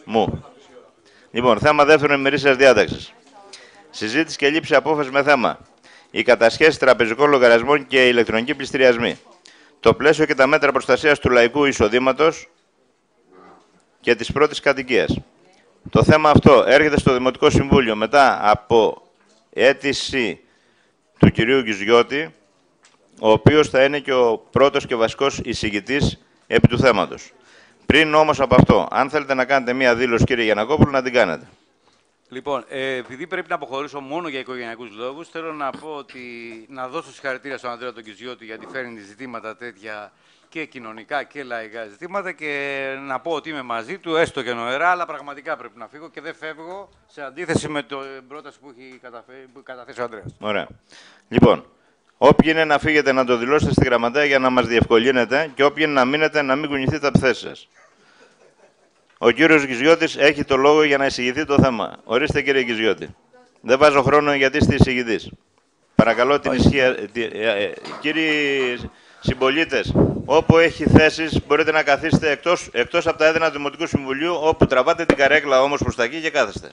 Μου. Λοιπόν, θέμα δεύτερον ημερήσιας διάταξης. Συζήτηση και λήψη απόφαση με θέμα οι κατασχέσεις τραπεζικών λογαριασμών και οι ηλεκτρονικοί πληστηριασμοί. Το πλαίσιο και τα μέτρα προστασίας του λαϊκού εισοδήματος και της πρώτης κατοικίας. Το θέμα αυτό έρχεται στο Δημοτικό Συμβούλιο μετά από αίτηση του κυρίου Γκυζιώτη, ο οποίος θα είναι και ο πρώτος και βασικός εισηγητής επί του θέματος. Πριν όμως από αυτό, αν θέλετε να κάνετε μία δήλωση, κύριε Γιαννακόπουλο, να την κάνετε. Λοιπόν, επειδή πρέπει να αποχωρήσω μόνο για οικογενειακούς λόγους, θέλω να πω ότι να δώσω συγχαρητήρια στον Ανδρέα τον Γκυζιώτη, γιατί φέρνει ζητήματα τέτοια και κοινωνικά και λαϊκά ζητήματα, και να πω ότι είμαι μαζί του, έστω και νοερά, αλλά πραγματικά πρέπει να φύγω και δεν φεύγω, σε αντίθεση με την πρόταση που έχει καταθέσει ο Ανδρέας. Ωραία. Λοιπόν, όποιοι είναι να φύγετε να το δηλώσετε στη γραμματέα για να μας διευκολύνετε, και όποιοι είναι να μείνετε να μην κουνηθείτε από θέσεις σας. Ο κύριος Γκυζιώτης έχει το λόγο για να εισηγηθεί το θέμα. Ορίστε, κύριε Γκυζιώτη. Δεν βάζω χρόνο γιατί είστε εισηγητής. Παρακαλώ την ισχύα. Κύριοι συμπολίτες, όπου έχει θέσεις μπορείτε να καθίσετε εκτός από τα έδρανα του Δημοτικού Συμβουλίου, όπου τραβάτε την καρέκλα όμως προς τα εκεί και κάθεστε.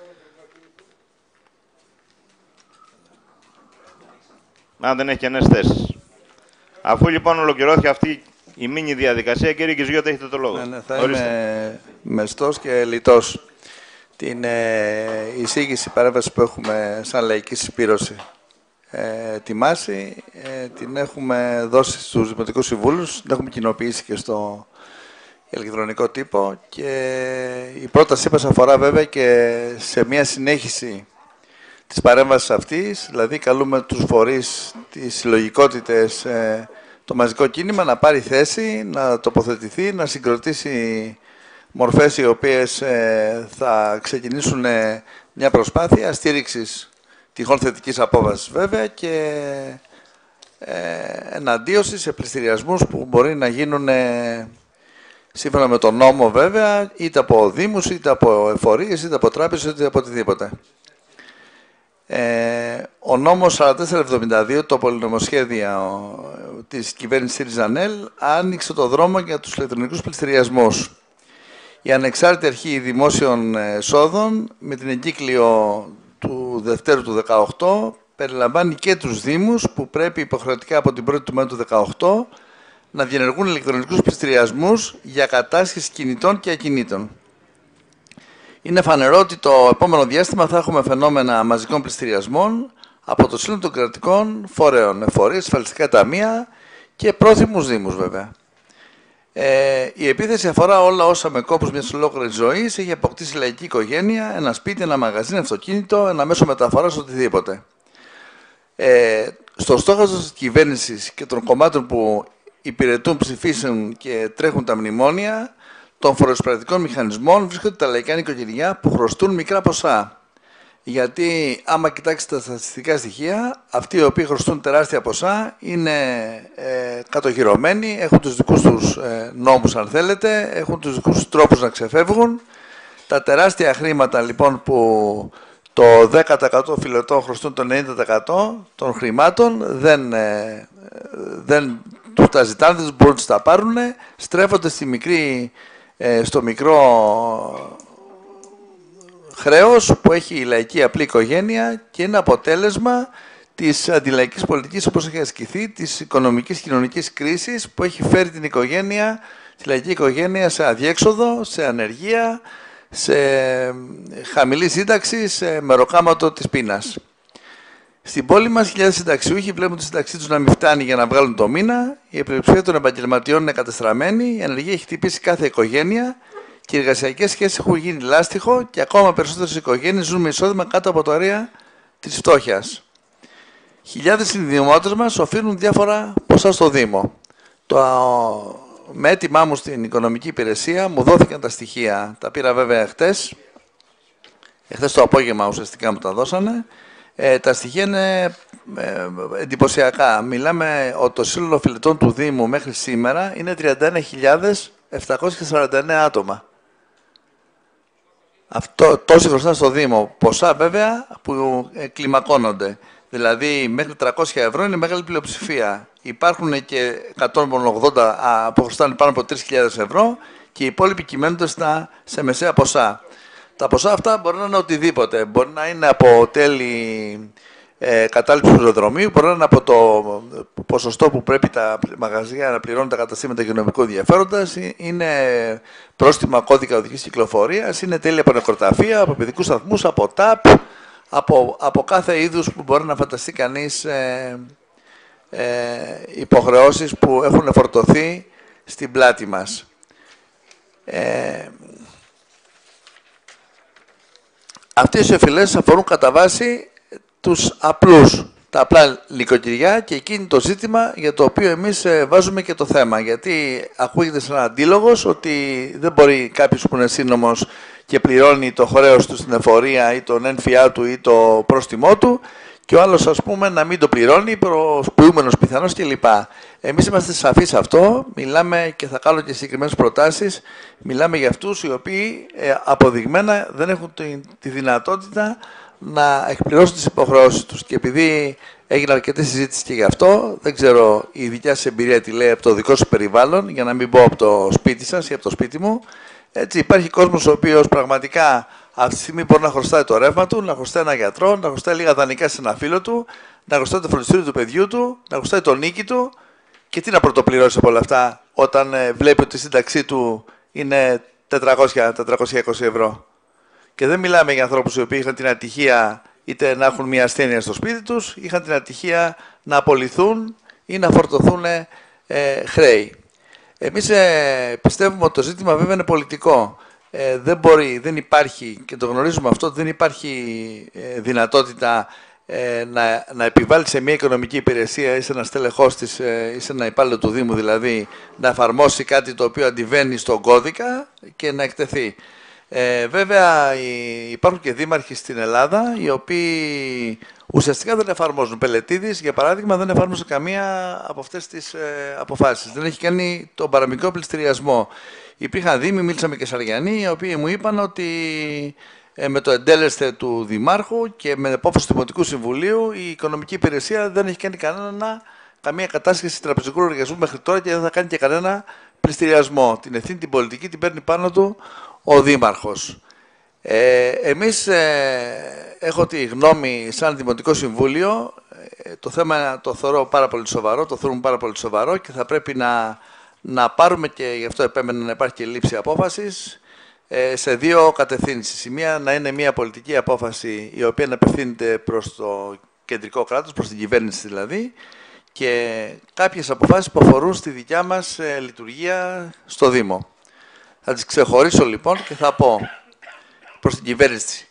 Αν δεν έχει κενές θέσεις. Αφού λοιπόν ολοκληρώθηκε αυτή η μίνι διαδικασία, κύριε Γκυζιώτη, έχετε το λόγο. Ναι, θα είμαι μεστός και λιτός. Την εισήγηση παρέμβαση που έχουμε σαν λαϊκή συσπήρωση ετοιμάσει, την έχουμε δώσει στους Δημοτικούς Συμβούλους, την έχουμε κοινοποιήσει και στο ηλεκτρονικό τύπο, και η πρότασή μας αφορά βέβαια και σε μια συνέχιση της παρέμβασης αυτής, δηλαδή καλούμε τους φορείς, τις συλλογικότητες, το μαζικό κίνημα να πάρει θέση, να τοποθετηθεί, να συγκροτήσει μορφές οι οποίες θα ξεκινήσουν μια προσπάθεια στήριξης τυχόν θετικής απόβασης βέβαια και εναντίωση σε πληστηριασμούς που μπορεί να γίνουν σύμφωνα με τον νόμο βέβαια, είτε από δήμους, είτε από εφορίες, είτε από τράπεζες, είτε από οτιδήποτε. Ο νόμος 4472, το πολυνομοσχέδιο της κυβέρνησης ΣΥΡΙΖΑ-ΝΕΛ, άνοιξε το δρόμο για τους ηλεκτρονικούς πληστηριασμούς. Η Ανεξάρτητη Αρχή Δημόσιων Εσόδων, με την εγκύκλιο του Δευτέρου του 2018, περιλαμβάνει και τους Δήμους που πρέπει υποχρεωτικά από την 1η του Μαΐου του 2018 να διενεργούν ηλεκτρονικούς πληστηριασμούς για κατάσχεση κινητών και ακινήτων. Είναι φανερό ότι το επόμενο διάστημα θα έχουμε φαινόμενα μαζικών πληστηριασμών από το σύνολο των κρατικών φορέων, εφορίες, ασφαλιστικά ταμεία και πρόθυμους δήμους βέβαια. Η επίθεση αφορά όλα όσα με κόπους μιας ολόκληρης ζωής έχει αποκτήσει λαϊκή οικογένεια, ένα σπίτι, ένα μαγαζί, ένα αυτοκίνητο, ένα μέσο μεταφοράς, οτιδήποτε. Στο στόχο της κυβέρνησης και των κομμάτων που υπηρετούν, ψηφίσουν και τρέχουν τα μνημόνια των φοροεισπρακτικών μηχανισμών βρίσκονται τα λαϊκά νοικοκυριά που χρωστούν μικρά ποσά. Γιατί άμα κοιτάξετε τα στατιστικά στοιχεία, αυτοί οι οποίοι χρωστούν τεράστια ποσά είναι κατοχυρωμένοι, έχουν τους δικούς τους νόμους αν θέλετε, έχουν τους δικούς τους τρόπους να ξεφεύγουν. Τα τεράστια χρήματα λοιπόν που το 10% φιλετών χρωστούν το 90% των χρημάτων δεν τους τα ζητάνε, δεν μπορούν να τα πάρουν, στρέφονται στο μικρό χρέος που έχει η λαϊκή απλή οικογένεια και είναι αποτέλεσμα της αντιλαϊκής πολιτικής όπως έχει ασκηθεί, της οικονομικής και κοινωνικής κρίσης που έχει φέρει την οικογένεια, τη λαϊκή οικογένεια σε αδιέξοδο, σε ανεργία, σε χαμηλή σύνταξη, σε μεροκάματο της πείνας. Στην πόλη μας, χιλιάδες συνταξιούχοι βλέπουν τη σύνταξή τους να μην φτάνει για να βγάλουν το μήνα, η πλειοψηφία των επαγγελματιών είναι κατεστραμμένη, η ανεργία έχει χτυπήσει κάθε οικογένεια και οι εργασιακές σχέσεις έχουν γίνει λάστιχο και ακόμα περισσότερες οικογένειες ζουν με εισόδημα κάτω από το ωρία της φτώχειας. Χιλιάδες συνδημότες μας οφείλουν διάφορα ποσά στο Δήμο. Με έτοιμά μου στην οικονομική υπηρεσία μου δόθηκαν τα στοιχεία, τα πήρα βέβαια χτες το απόγευμα ουσιαστικά μου τα δώσανε. Τα στοιχεία είναι εντυπωσιακά. Μιλάμε ότι το σύνολο φιλετών του Δήμου μέχρι σήμερα είναι 31.749 άτομα. Αυτό τόσοι χρωστά στο Δήμο. Ποσά βέβαια που κλιμακώνονται. Δηλαδή μέχρι 300 ευρώ είναι μεγάλη πλειοψηφία. Υπάρχουν και 180 που χρωστάνε πάνω από 3.000 ευρώ και οι υπόλοιποι κυμαίνονται σε μεσαία ποσά. Τα ποσά αυτά μπορεί να είναι οτιδήποτε. Μπορεί να είναι από τέλη κατάληψη του αεροδρομίου, μπορεί να είναι από το ποσοστό που πρέπει τα μαγαζιά να πληρώνουν τα καταστήματα υγειονομικού ενδιαφέροντας, είναι πρόστιμα κώδικα οδικής κυκλοφορίας, είναι τέλη από νεκροταφεία, από παιδικούς σταθμούς, από ΤΑΠ, από κάθε είδους που μπορεί να φανταστεί κανείς υποχρεώσεις που έχουν φορτωθεί στην πλάτη μας. Αυτές οι οφειλές αφορούν κατά βάση τους απλούς, τα απλά νοικοκυριά και εκείνη το ζήτημα για το οποίο εμείς βάζουμε και το θέμα. Γιατί ακούγεται σαν αντίλογος ότι δεν μπορεί κάποιος που είναι σύνομος και πληρώνει το χρέος του στην εφορία ή τον ένφια του ή το πρόστιμό του και ο άλλος, ας πούμε, να μην το πληρώνει, προσποιούμενος πιθανώς κλπ. Εμείς είμαστε σαφείς σε αυτό, μιλάμε και θα κάνω και συγκεκριμένες προτάσεις, μιλάμε για αυτούς οι οποίοι αποδειγμένα δεν έχουν τη δυνατότητα να εκπληρώσουν τις υποχρεώσεις τους. Και επειδή έγινε αρκετή συζήτηση και γι' αυτό, δεν ξέρω η δικιά σας εμπειρία τι λέει από το δικό σας περιβάλλον, για να μην πω από το σπίτι σας ή από το σπίτι μου. Έτσι, υπάρχει κόσμος ο οποίος πραγματικά αυτή τη στιγμή μπορεί να χρωστάει το ρεύμα του, να χρωστάει ένα γιατρό, να χρωστάει λίγα δανεικά σε ένα φίλο του, να χρωστάει το φροντιστήριο του παιδιού του, να χρωστάει το νίκη του. Και τι να πρωτοπληρώσει από όλα αυτά όταν βλέπει ότι η σύνταξή του είναι 400-420 ευρώ. Και δεν μιλάμε για ανθρώπους οι οποίοι είχαν την ατυχία είτε να έχουν μια ασθένεια στο σπίτι τους, είχαν την ατυχία να απολυθούν ή να φορτωθούν χρέη. Εμείς πιστεύουμε ότι το ζήτημα βέβαια είναι πολιτικό. Δεν υπάρχει, και το γνωρίζουμε αυτό, δεν υπάρχει δυνατότητα να επιβάλλει σε μια οικονομική υπηρεσία ή σε ένα στελεχός της ή σε ένα υπάλληλο του Δήμου δηλαδή να εφαρμόσει κάτι το οποίο αντιβαίνει στον κώδικα και να εκτεθεί. Βέβαια υπάρχουν και δήμαρχοι στην Ελλάδα οι οποίοι ουσιαστικά δεν εφαρμόζουν. Πελετίδης, για παράδειγμα, δεν εφάρμοσε καμία από αυτές τις αποφάσεις. Δεν έχει κάνει τον παραμικρό πληστηριασμό. Υπήρχαν δήμοι, μίλησαμε και Σαριανοί, οι οποίοι μου είπαν ότι με το εντέλεσθε του Δημάρχου και με απόφαση του Δημοτικού Συμβουλίου η οικονομική υπηρεσία δεν έχει κάνει καμία κατάσχεση τραπεζικού λογαριασμού μέχρι τώρα και δεν θα κάνει και κανένα πληστηριασμό. Την ευθύνη την πολιτική την παίρνει πάνω του ο Δήμαρχος. Εμείς έχω τη γνώμη σαν Δημοτικό Συμβούλιο, το θέμα το θεωρώ πάρα πολύ σοβαρό, το θεωρούμε πάρα πολύ σοβαρό και θα πρέπει να πάρουμε, και γι' αυτό επέμενα να υπάρχει και λήψη απόφασης, σε δύο κατευθύνσεις. Η μία να είναι μια πολιτική απόφαση η οποία να απευθύνεται προς το κεντρικό κράτος, προς την κυβέρνηση δηλαδή, και κάποιες αποφάσεις που αφορούν στη δικιά μας λειτουργία στο Δήμο. Θα τις ξεχωρίσω λοιπόν και θα πω προς την κυβέρνηση.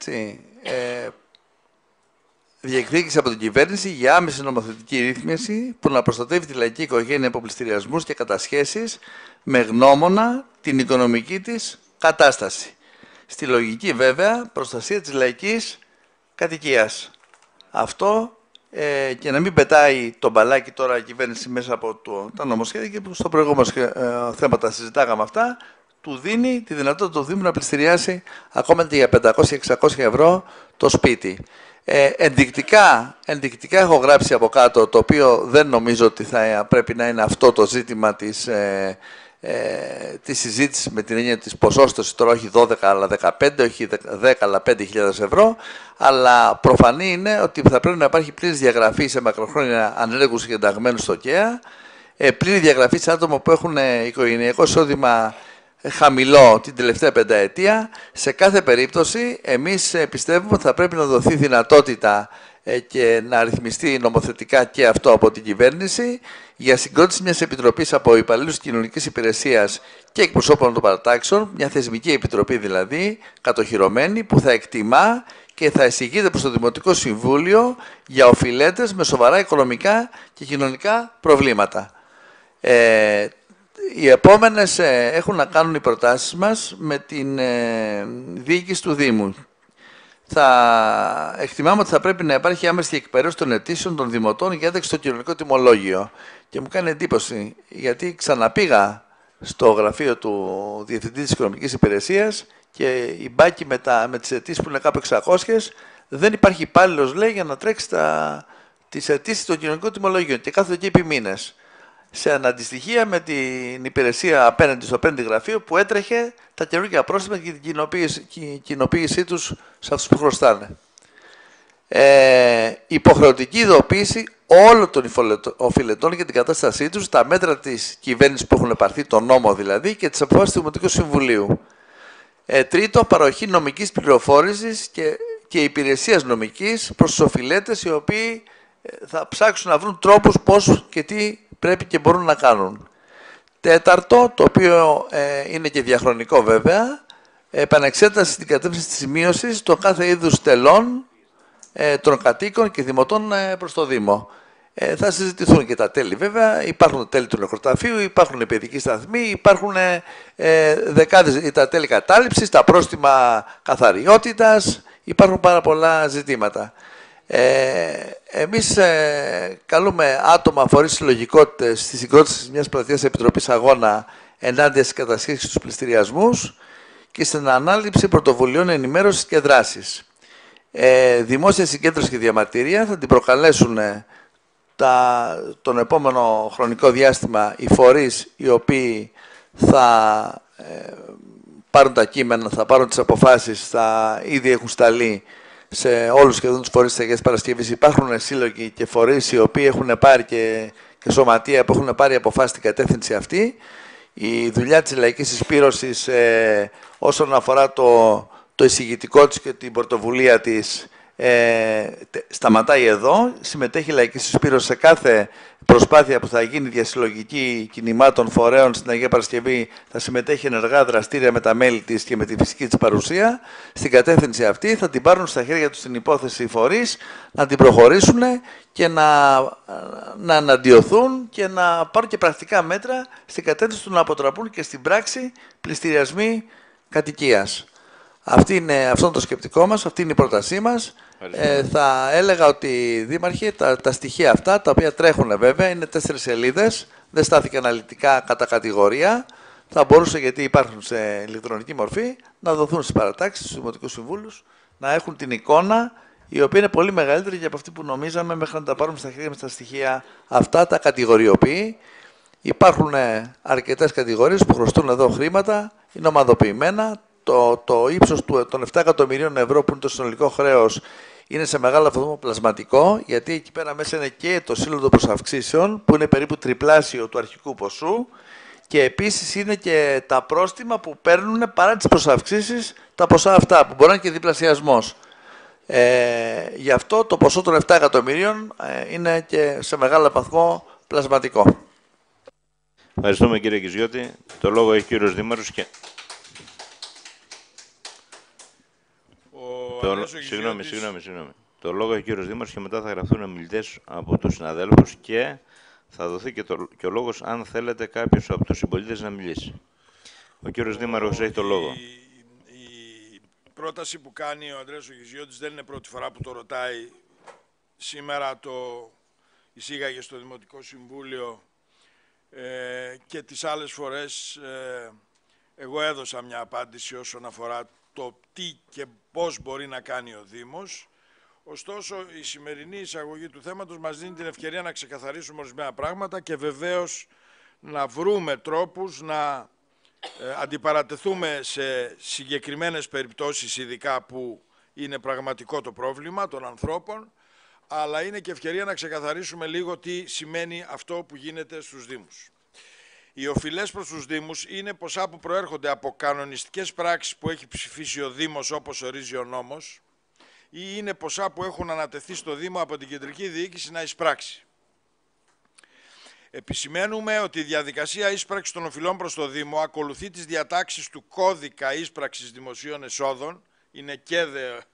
Διεκδίκηση από την κυβέρνηση για άμεση νομοθετική ρύθμιση που να προστατεύει τη λαϊκή οικογένεια από πληστηριασμούς και κατασχέσεις με γνώμονα την οικονομική της κατάσταση. Στη λογική βέβαια προστασία της λαϊκής κατοικίας. Αυτό και να μην πετάει το μπαλάκι τώρα η κυβέρνηση μέσα από τα νομοσχέδια και που στο προηγούμενο θέμα τα συζητάγαμε αυτά, του δίνει τη δυνατότητα του Δήμου να πληστηριάσει ακόμα και για 500-600 ευρώ το σπίτι. Ενδεικτικά έχω γράψει από κάτω, το οποίο δεν νομίζω ότι θα πρέπει να είναι αυτό το ζήτημα της συζήτησης με την έννοια της ποσόστοσης, τώρα όχι 12 αλλά 15, όχι 10 αλλά 5.000 ευρώ, αλλά προφανή είναι ότι θα πρέπει να υπάρχει πλήρης διαγραφή σε μακροχρόνια ανέργους και ενταγμένους στο ΚΕΑ, πλήρη διαγραφή σε άτομα που έχουν οικογενειακό εισόδημα χαμηλό την τελευταία πενταετία. Σε κάθε περίπτωση εμείς πιστεύουμε ότι θα πρέπει να δοθεί δυνατότητα και να ρυθμιστεί νομοθετικά και αυτό από την κυβέρνηση για συγκρότηση μιας επιτροπής από υπαλλήλους κοινωνικής υπηρεσίας και εκπροσώπων των παρατάξεων, μια θεσμική επιτροπή δηλαδή, κατοχυρωμένη, που θα εκτιμά και θα εισηγείται προς το Δημοτικό Συμβούλιο για οφειλέτες με σοβαρά οικονομικά και κοινωνικά προβλήματα. Οι επόμενες έχουν να κάνουν οι προτάσεις μας με την διοίκηση του Δήμου. Θα εκτιμάμε ότι θα πρέπει να υπάρχει άμεση διεκπαιρέωση των αιτήσεων των δημοτών για ένταξη στο κοινωνικό τιμολόγιο. Και μου κάνει εντύπωση, γιατί ξαναπήγα στο γραφείο του Διευθυντή της Οικονομικής Υπηρεσίας και η μπάκη με τις αιτήσεις που είναι κάπου 600, δεν υπάρχει υπάλληλος, λέει, για να τρέξει τις αιτήσεις των κοινωνικών τιμολόγιων και κάθεται εκεί επί μήνες. σε αναντιστοιχεία με την υπηρεσία απέναντι στο απέναντι γραφείο που έτρεχε τα καινούργια πρόστιμα και την κοινοποίησή τους σε αυτούς που χρωστάνε. Υποχρεωτική ειδοποίηση όλων των οφειλετών για την κατάστασή τους, τα μέτρα της κυβέρνησης που έχουν πάρθει, τον νόμο δηλαδή, και τις αποφάσεις του Δημοτικού Συμβουλίου. Τρίτο, παροχή νομικής πληροφόρησης και υπηρεσίας νομικής προς τους οφειλέτες, οι οποίοι θα ψάξουν να βρουν τρόπους πώς και τι πρέπει και μπορούν να κάνουν. Τέταρτο, το οποίο είναι και διαχρονικό βέβαια, επανεξέταση στην κατεύθυνση της μείωσης των κάθε είδους τελών των κατοίκων και δημοτών προς το Δήμο. Θα συζητηθούν και τα τέλη βέβαια, υπάρχουν τα τέλη του νεκροταφείου, υπάρχουν οι παιδικοί σταθμοί, υπάρχουν δεκάδες τα τέλη κατάληψης, τα πρόστιμα καθαριότητας, υπάρχουν πάρα πολλά ζητήματα. Εμείς καλούμε άτομα, φορείς, συλλογικότητες στη συγκρότηση μιας πλατείας επιτροπής αγώνα ενάντια στις κατασχέσεις και στους πληστηριασμούς και στην ανάληψη πρωτοβουλειών ενημέρωσης και δράσης. Δημόσια συγκέντρωση και διαμαρτυρία θα την προκαλέσουν τον επόμενο χρονικό διάστημα οι φορείς οι οποίοι θα πάρουν τα κείμενα, θα πάρουν τις αποφάσεις, θα ήδη έχουν σταλεί σε όλους σχεδόν τους φορείς της Αγίας Παρασκευής. Υπάρχουν σύλλογοι και φορείς οι οποίοι έχουν πάρει και σωματεία που έχουν πάρει αποφάσεις στην κατεύθυνση αυτή. Η δουλειά της λαϊκής συσπήρωσης όσον αφορά το εισηγητικό της και την πρωτοβουλία της σταματάει εδώ. Συμμετέχει η λαϊκή συσπήρωση σε κάθε προσπάθεια που θα γίνει διασυλλογική κινημάτων φορέων στην Αγία Παρασκευή. Θα συμμετέχει ενεργά δραστήρια με τα μέλη της και με τη φυσική της παρουσία. Στην κατεύθυνση αυτή θα την πάρουν στα χέρια τους την υπόθεση οι φορείς, να την προχωρήσουν και να αναντιωθούν και να πάρουν και πρακτικά μέτρα στην κατεύθυνση του να αποτραπούν και στην πράξη πληστηριασμοί κατοικίας. Αυτό είναι το σκεπτικό μας, αυτή είναι η πρότασή μας. Θα έλεγα ότι, Δήμαρχε, τα στοιχεία αυτά, τα οποία τρέχουν βέβαια, είναι 4 σελίδες, δεν στάθηκε αναλυτικά κατά κατηγορία, θα μπορούσε, γιατί υπάρχουν σε ηλεκτρονική μορφή, να δοθούν στις παρατάξεις, στους Δημοτικούς Συμβούλους, να έχουν την εικόνα, η οποία είναι πολύ μεγαλύτερη και από αυτή που νομίζαμε, μέχρι να τα πάρουμε στα χέρια μας τα στοιχεία αυτά, τα κατηγοριοποιεί. Υπάρχουν αρκετές κατηγορίες που χρωστούν εδώ χρήματα, είναι ομαδοποιημένα. Το ύψος των 7 εκατομμυρίων ευρώ που είναι το συνολικό χρέος είναι σε μεγάλο βαθμό πλασματικό, γιατί εκεί πέρα μέσα είναι και το σύλλογο προσαυξήσεων που είναι περίπου τριπλάσιο του αρχικού ποσού και επίσης είναι και τα πρόστιμα που παίρνουν παρά τις προσαυξήσεις τα ποσά αυτά που μπορεί να είναι και διπλασιασμός. Γι' αυτό το ποσό των 7 εκατομμυρίων είναι και σε μεγάλο βαθμό πλασματικό. Ευχαριστούμε κύριε Κιζιώτη. Το λόγο έχει ο κύριος Δήμαρχος και... Συγγνώμη. Το λόγο έχει ο κύριος Δήμαρχος και μετά θα γραφτούν ομιλητές από τους συναδέλφους και θα δοθεί και ο λόγος αν θέλετε κάποιος από τους συμπολίτες να μιλήσει. Ο κύριος Δήμαρχος έχει το λόγο. Η πρόταση που κάνει ο Ανδρέας Κιζιώτης δεν είναι πρώτη φορά που το ρωτάει. Σήμερα το εισήγαγε στο Δημοτικό Συμβούλιο και τις άλλες φορές εγώ έδωσα μια απάντηση όσον αφορά το τι και πώς μπορεί να κάνει ο Δήμος. Ωστόσο, η σημερινή εισαγωγή του θέματος μας δίνει την ευκαιρία να ξεκαθαρίσουμε ορισμένα πράγματα και βεβαίως να βρούμε τρόπους να αντιπαρατεθούμε σε συγκεκριμένες περιπτώσεις, ειδικά που είναι πραγματικό το πρόβλημα των ανθρώπων, αλλά είναι και ευκαιρία να ξεκαθαρίσουμε λίγο τι σημαίνει αυτό που γίνεται στους Δήμους. Οι οφειλές προς τους Δήμους είναι ποσά που προέρχονται από κανονιστικές πράξεις που έχει ψηφίσει ο Δήμος όπως ορίζει ο νόμος ή είναι ποσά που έχουν ανατεθεί στο Δήμο από την κεντρική διοίκηση να εισπράξει. Επισημαίνουμε ότι η διαδικασία ίσπραξης των οφειλών προς το Δήμο ακολουθεί τις διατάξεις του κώδικα ίσπραξης δημοσίων εσόδων, είναι και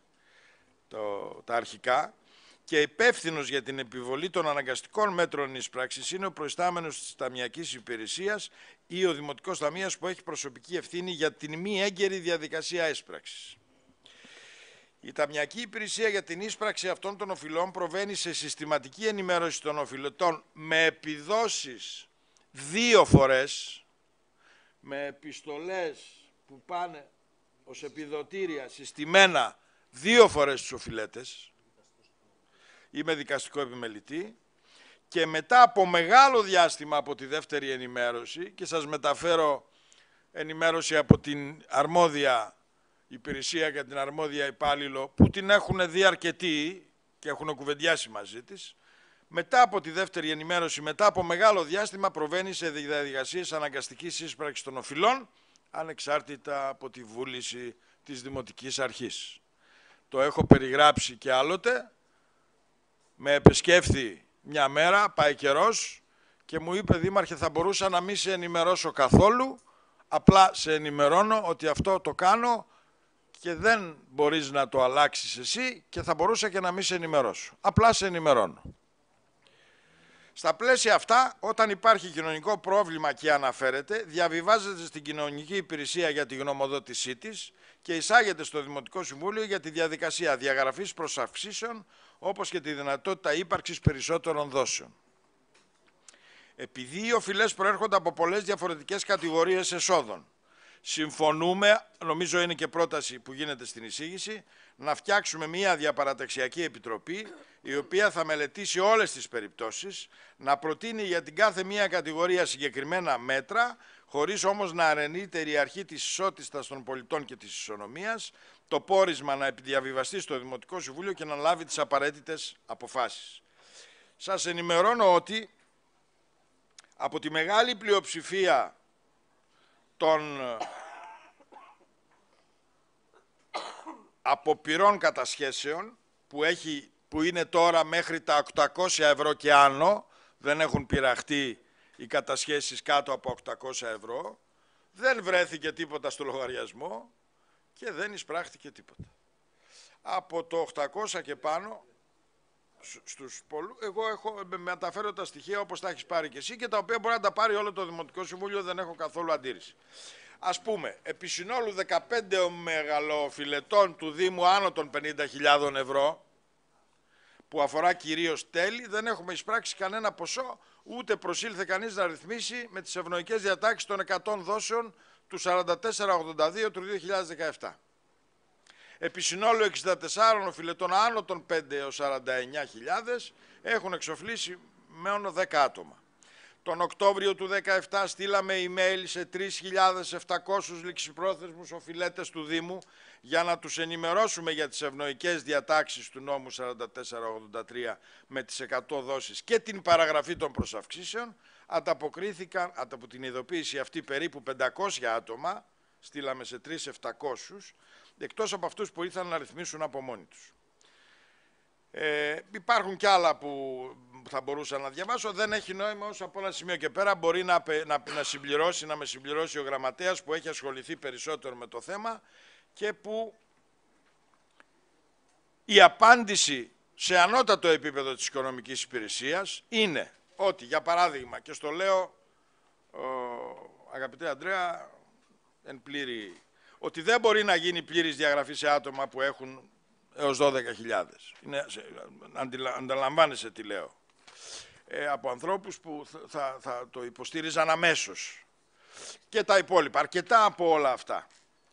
τα αρχικά, και υπεύθυνος για την επιβολή των αναγκαστικών μέτρων ίσπραξης είναι ο προϊστάμενος της Ταμειακής Υπηρεσίας ή ο Δημοτικός Ταμείας που έχει προσωπική ευθύνη για την μη έγκαιρη διαδικασία ίσπραξης. Η Ταμειακή Υπηρεσία για την ίσπραξη αυτών των οφειλών προβαίνει σε συστηματική ενημέρωση των οφειλετών με επιδόσεις 2 φορές, με επιστολές που πάνε ως επιδοτήρια συστημένα 2 φορές στους οφειλέτες ή με δικαστικό επιμελητή και μετά από μεγάλο διάστημα από τη δεύτερη ενημέρωση, και σας μεταφέρω ενημέρωση από την αρμόδια υπηρεσία και την αρμόδια υπάλληλο που την έχουν δει αρκετοί και έχουν κουβεντιάσει μαζί της, μετά από τη δεύτερη ενημέρωση, μετά από μεγάλο διάστημα προβαίνει σε διαδικασίες αναγκαστικής ίσπραξης των οφειλών, ανεξάρτητα από τη βούληση της Δημοτικής Αρχής. Το έχω περιγράψει και άλλοτε, με επισκέφθη μια μέρα, πάει καιρός και μου είπε, Δήμαρχε, θα μπορούσα να μην σε ενημερώσω καθόλου, απλά σε ενημερώνω ότι αυτό το κάνω και δεν μπορείς να το αλλάξεις εσύ και θα μπορούσα και να μην σε ενημερώσω. Απλά σε ενημερώνω. Στα πλαίσια αυτά, όταν υπάρχει κοινωνικό πρόβλημα και αναφέρεται, διαβιβάζεται στην κοινωνική υπηρεσία για τη γνωμοδότησή της και εισάγεται στο Δημοτικό Συμβούλιο για τη διαδικασία διαγραφής προσαυξήσεων, όπως και τη δυνατότητα ύπαρξης περισσότερων δόσεων. Επειδή οι οφειλές προέρχονται από πολλές διαφορετικές κατηγορίες εσόδων, συμφωνούμε, νομίζω είναι και πρόταση που γίνεται στην εισήγηση, να φτιάξουμε μια διαπαραταξιακή επιτροπή η οποία θα μελετήσει όλες τις περιπτώσεις, να προτείνει για την κάθε μία κατηγορία συγκεκριμένα μέτρα, χωρίς όμως να αρνείται η αρχή της ισότητας των πολιτών και της ισονομίας, το πόρισμα να διαβιβαστεί στο Δημοτικό Συμβούλιο και να λάβει τις απαραίτητες αποφάσεις. Σας ενημερώνω ότι από τη μεγάλη πλειοψηφία των αποπειρών κατασχέσεων που είναι τώρα μέχρι τα 800 ευρώ και άνω, δεν έχουν πειραχτεί οι κατασχέσεις κάτω από 800 ευρώ, δεν βρέθηκε τίποτα στο λογαριασμό και δεν εισπράχθηκε τίποτα. Από το 800 και πάνω, στους πολλούς, εγώ μεταφέρω τα στοιχεία όπως τα έχεις πάρει και εσύ και τα οποία μπορεί να τα πάρει όλο το Δημοτικό Συμβούλιο, δεν έχω καθόλου αντίρρηση. Ας πούμε, επί συνόλου 15 μεγαλοφιλετών του Δήμου άνω των 50.000 ευρώ, που αφορά κυρίως τέλη, δεν έχουμε εισπράξει κανένα ποσό, ούτε προσήλθε κανείς να ρυθμίσει με τις ευνοϊκές διατάξεις των 100 δόσεων του 4482 του 2017. Επί συνόλου 64 οφειλετών άνω των 5 έως 49.000 έχουν εξοφλήσει μόνο 10 άτομα. Τον Οκτώβριο του 2017 στείλαμε email σε 3.700 ληξιπρόθεσμους οφειλέτες του Δήμου για να τους ενημερώσουμε για τις ευνοϊκές διατάξεις του νόμου 4483 με τις 100 δόσεις και την παραγραφή των προσαυξήσεων. Ανταποκρίθηκαν από την ειδοποίηση αυτή περίπου 500 άτομα, στείλαμε σε 3.700, εκτός από αυτούς που ήρθαν να ρυθμίσουν από μόνοι τους. Υπάρχουν κι άλλα που θα μπορούσα να διαβάσω, δεν έχει νόημα, όσο από ένα σημείο και πέρα μπορεί να με συμπληρώσει ο γραμματέας που έχει ασχοληθεί περισσότερο με το θέμα και που η απάντηση σε ανώτατο επίπεδο της οικονομικής υπηρεσίας είναι ότι, για παράδειγμα, και στο λέω αγαπητέ Ανδρέα εν πλήρη, ότι δεν μπορεί να γίνει πλήρης διαγραφή σε άτομα που έχουν έως 12.000. Ανταλαμβάνεσαι τι λέω. Από ανθρώπους που θα το υποστήριζαν αμέσως. Και τα υπόλοιπα. Αρκετά από όλα αυτά.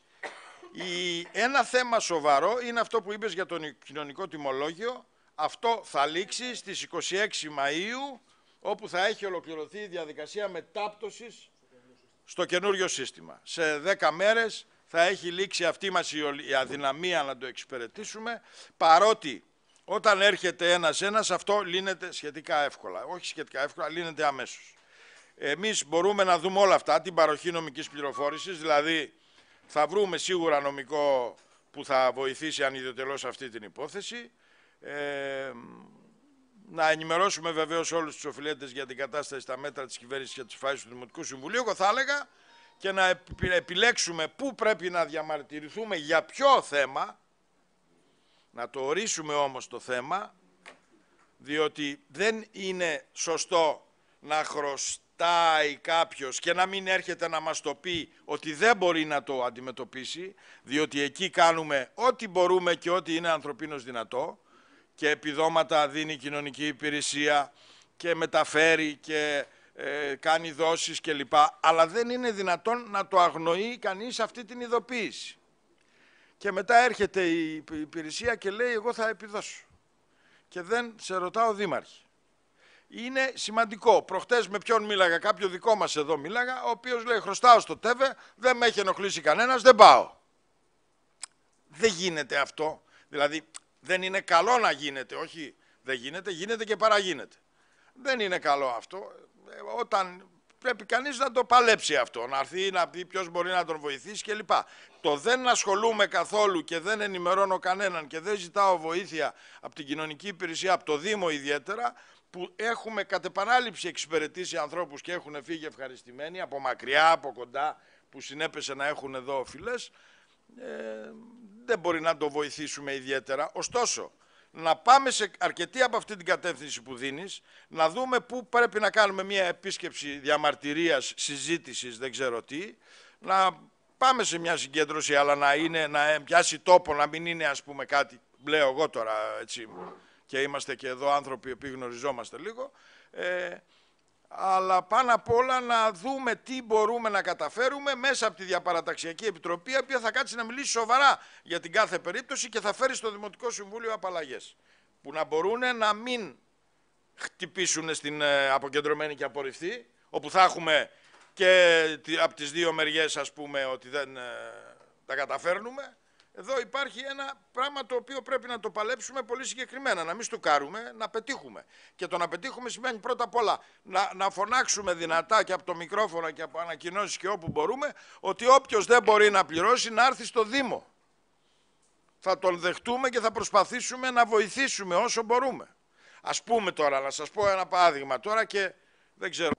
Ένα θέμα σοβαρό είναι αυτό που είπες για το κοινωνικό τιμολόγιο. Αυτό θα λήξει στις 26 Μαΐου, όπου θα έχει ολοκληρωθεί η διαδικασία μετάπτωσης στο καινούριο σύστημα. Σε 10 μέρες θα έχει λήξει αυτή μας η αδυναμία να το εξυπηρετήσουμε, παρότι όταν έρχεται ένας αυτό λύνεται σχετικά εύκολα. Όχι σχετικά εύκολα, λύνεται αμέσως. Εμείς μπορούμε να δούμε όλα αυτά, την παροχή νομικής πληροφόρησης, δηλαδή θα βρούμε σίγουρα νομικό που θα βοηθήσει ανιδιοτελώς αυτή την υπόθεση. Να ενημερώσουμε βεβαίως όλους τους οφειλέτες για την κατάσταση στα μέτρα της κυβέρνησης και της φάσης του Δημοτικού Συμβουλίου. Εγώ θα έλεγα και να επιλέξουμε πού πρέπει να διαμαρτυρηθούμε για ποιο θέμα, να το ορίσουμε όμως το θέμα, διότι δεν είναι σωστό να χρωστάει κάποιος και να μην έρχεται να μας το πει ότι δεν μπορεί να το αντιμετωπίσει, διότι εκεί κάνουμε ό,τι μπορούμε και ό,τι είναι ανθρωπίνως δυνατό και επιδόματα δίνει η κοινωνική υπηρεσία και μεταφέρει και κάνει δόσεις κλπ. Αλλά δεν είναι δυνατόν να το αγνοεί κανείς αυτή την ειδοποίηση. Και μετά έρχεται η υπηρεσία και λέει εγώ θα επιδώσω. Και δεν σε ρωτάω δήμαρχη. είναι σημαντικό. Προχτές με ποιον μίλαγα, κάποιο δικό μας εδώ μίλαγα, ο οποίος λέει χρωστάω στο ΤΕΒΕ, δεν με έχει ενοχλήσει κανένας, δεν πάω. Δεν γίνεται αυτό. Δηλαδή δεν είναι καλό να γίνεται, όχι δεν γίνεται, γίνεται και παραγίνεται. Δεν είναι καλό αυτό. Όταν πρέπει κανείς να το παλέψει αυτό, να έρθει να πει ποιος μπορεί να τον βοηθήσει κλπ. Το δεν ασχολούμαι καθόλου και δεν ενημερώνω κανέναν και δεν ζητάω βοήθεια από την κοινωνική υπηρεσία, από το Δήμο ιδιαίτερα, που έχουμε κατ' επανάληψη εξυπηρετήσει ανθρώπους και έχουν φύγει ευχαριστημένοι από μακριά, από κοντά, που συνέπεσε να έχουν εδώ οφειλές, δεν μπορεί να το βοηθήσουμε ιδιαίτερα. Ωστόσο, να πάμε σε αρκετή από αυτή την κατεύθυνση που δίνεις, να δούμε πού πρέπει να κάνουμε μια επίσκεψη διαμαρτυρίας, συζήτησης, δεν ξέρω τι, να πάμε σε μια συγκέντρωση, αλλά να πιάσει τόπο, να μην είναι ας πούμε κάτι, λέω εγώ τώρα έτσι, και είμαστε και εδώ άνθρωποι που γνωριζόμαστε λίγο, αλλά πάνω απ' όλα να δούμε τι μπορούμε να καταφέρουμε μέσα από τη Διαπαραταξιακή Επιτροπή, η οποία θα κάτσει να μιλήσει σοβαρά για την κάθε περίπτωση και θα φέρει στο Δημοτικό Συμβούλιο απαλλαγές, που να μπορούν να μην χτυπήσουν στην αποκεντρωμένη και απορριφθεί, όπου θα έχουμε και από τις δύο μεριές ας πούμε ότι δεν τα καταφέρνουμε. Εδώ υπάρχει ένα πράγμα το οποίο πρέπει να το παλέψουμε πολύ συγκεκριμένα, να μην στουκάρουμε, να πετύχουμε. Και το να πετύχουμε σημαίνει πρώτα απ' όλα να φωνάξουμε δυνατά και από το μικρόφωνο και από ανακοινώσεις και όπου μπορούμε, ότι όποιος δεν μπορεί να πληρώσει να έρθει στο Δήμο. Θα τον δεχτούμε και θα προσπαθήσουμε να βοηθήσουμε όσο μπορούμε. Ας πούμε τώρα, να σας πω ένα παράδειγμα τώρα και δεν ξέρω.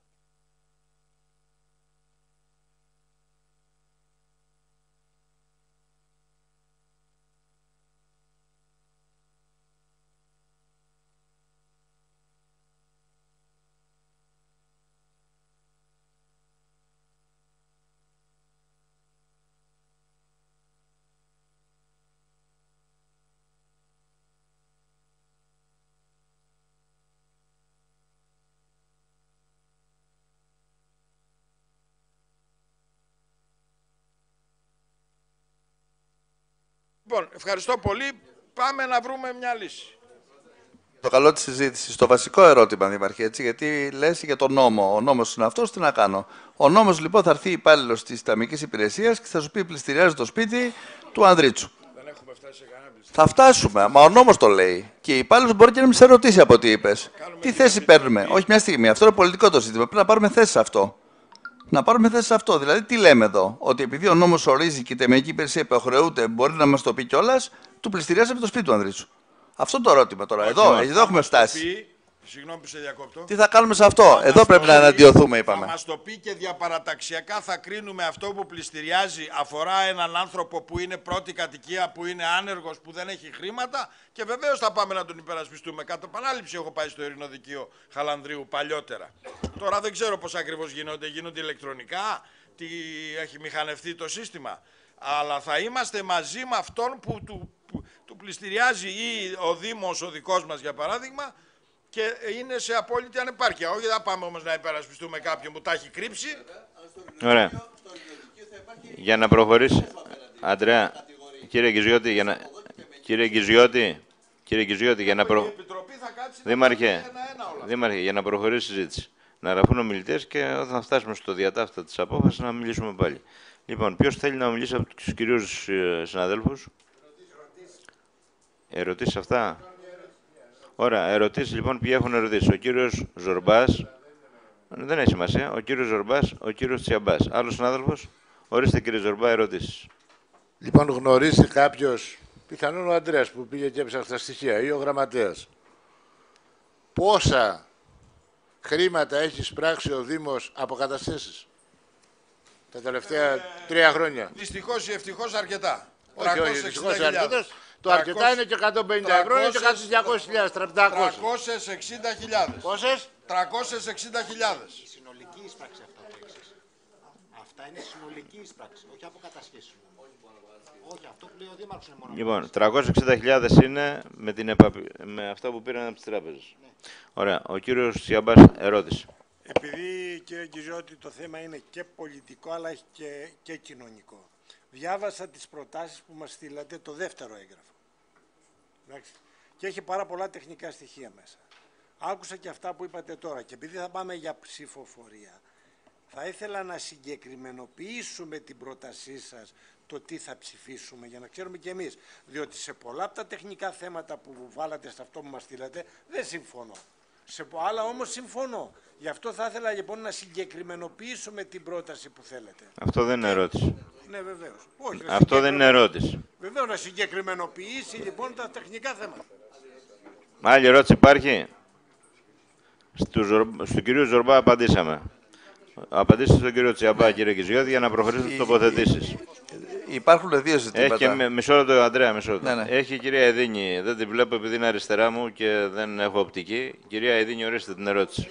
Λοιπόν, ευχαριστώ πολύ. Πάμε να βρούμε μια λύση. Το καλό της συζήτησης, το βασικό ερώτημα, Δήμαρχε, έτσι, γιατί λες για τον νόμο. Ο νόμος είναι αυτός, τι να κάνω. Ο νόμος λοιπόν θα έρθει υπάλληλος της Ταμικής Υπηρεσίας και θα σου πει πληστηριάζει το σπίτι του Ανδρίτσου. Δεν έχουμε φτάσει σε κανένα πληστήριο. Θα φτάσουμε, μα ο νόμος το λέει. Και η υπάλληλος μπορεί και να μην σε ρωτήσει από τι είπες. Τι θέση παίρνουμε. Όχι μια στιγμή, αυτό είναι πολιτικό το ζήτημα. Πρέπει να πάρουμε θέση σε αυτό. Να πάρουμε θέση σε αυτό. Δηλαδή, τι λέμε εδώ, ότι επειδή ο νόμος ορίζει και η Ταμική Υπηρεσία υποχρεούται, μπορεί να μας το πει κιόλας, του πληστηριάζαμε το σπίτι του Ανδρίτσου. Αυτό το ερώτημα τώρα. Εδώ έχουμε φτάσει. Συγγνώμη που σε διακόπτω. Τι θα κάνουμε σε αυτό. Εδώ πρέπει να αναντιωθούμε, είπαμε. Θα μας το πει και διαπαραταξιακά θα κρίνουμε αυτό που πληστηριάζει αφορά έναν άνθρωπο που είναι πρώτη κατοικία, που είναι άνεργος, που δεν έχει χρήματα και βεβαίως θα πάμε να τον υπερασπιστούμε. Κατά επανάληψη έχω πάει στο Ειρηνοδικείο Χαλανδρίου παλιότερα. Τώρα δεν ξέρω πώς ακριβώς γίνονται ηλεκτρονικά, τι έχει μηχανευτεί το σύστημα. Αλλά θα είμαστε μαζί με αυτόν που του πληστηριάζει ή ο Δήμος ο δικός μας για παράδειγμα, και είναι σε απόλυτη ανεπάρκεια. Όχι, θα πάμε όμως να υπερασπιστούμε κάποιον που τα έχει κρύψει. Ωραία. Για να προχωρήσει, Αντρέα, κύριε Γκυζιώτη, για να Δήμαρχε, για να προχωρήσει η συζήτηση. Να γραφούν ομιλητές και όταν φτάσουμε στο διατάφτα της απόφασης να μιλήσουμε πάλι. Λοιπόν, ποιος θέλει να μιλήσει από τους κυρίους συναδέλφους. Ερωτήσεις αυτά. Ωραία, ερωτήσεις λοιπόν, ποιοι έχουν ερωτήσει. Ο κύριος Ζορμπάς, δεν έχει σημασία, ο κύριος Ζορμπάς, ο κύριος Τσιαμπάς. Άλλος συνάδελφος, ορίστε κύριε Ζορμπά, ερωτήσεις. Λοιπόν, γνωρίζει κάποιος, πιθανόν ο Ανδρέας που πήγε και έψαξε τα στοιχεία ή ο γραμματέας, πόσα χρήματα έχει σπράξει ο Δήμος από κατασχέσεις τα τελευταία 3 χρόνια. Δυστυχώς ή ευτυχώς αρκετά. Όχι, δυστυχώς αρκετός. Το αρκετά είναι και 150 ευρώ, είναι και 200.000, 360.000. Πόσες? 360.000. Συνολική εισπράξη αυτό που έχεις. Αυτά είναι συνολική εισπράξη, όχι από κατασχέσεις. Όχι, αυτό που λέει ο Δήμαρχος είναι μόνο. Λοιπόν, 360.000 είναι με αυτά που πήραν από τις τράπεζες. Ναι. Ωραία. Ο κύριος Τσιαμπάς, ερώτηση. Επειδή, κύριε Γκυζιώτη, το θέμα είναι και πολιτικό αλλά και κοινωνικό. Διάβασα τις προτάσεις που μας στείλατε, το δεύτερο έγγραφο. Εντάξει. Και έχει πάρα πολλά τεχνικά στοιχεία μέσα. άκουσα και αυτά που είπατε τώρα και επειδή θα πάμε για ψηφοφορία, θα ήθελα να συγκεκριμενοποιήσουμε την πρότασή σας το τι θα ψηφίσουμε για να ξέρουμε και εμείς. Διότι σε πολλά από τα τεχνικά θέματα που βάλατε σε αυτό που μας στείλατε δεν συμφωνώ. Σε άλλα όμως συμφωνώ. Γι' αυτό θα ήθελα λοιπόν να συγκεκριμενοποιήσουμε την πρόταση που θέλετε. Αυτό δεν είναι ερώτηση. Ναι, βεβαίως. Όχι, Αυτό δεν είναι ερώτηση. Βεβαίως, να συγκεκριμενοποιήσει λοιπόν τα τεχνικά θέματα. Άλλη ερώτηση υπάρχει? Στον κύριο Ζορμπά απαντήσαμε. Απαντήστε στον κύριο Τσιαμπά, κύριε Κιζιώτη, για να προχωρήσουν στις τοποθετήσεις. Υπάρχουν δύο ζητήματα. Έχει και μισό λεπτό, Ανδρέα, μισό λεπτό. Ναι. Έχει η κυρία Εδίνη, δεν τη βλέπω επειδή είναι αριστερά μου και δεν έχω οπτική. Κυρία Εδίνη, ορίστε την ερώτηση.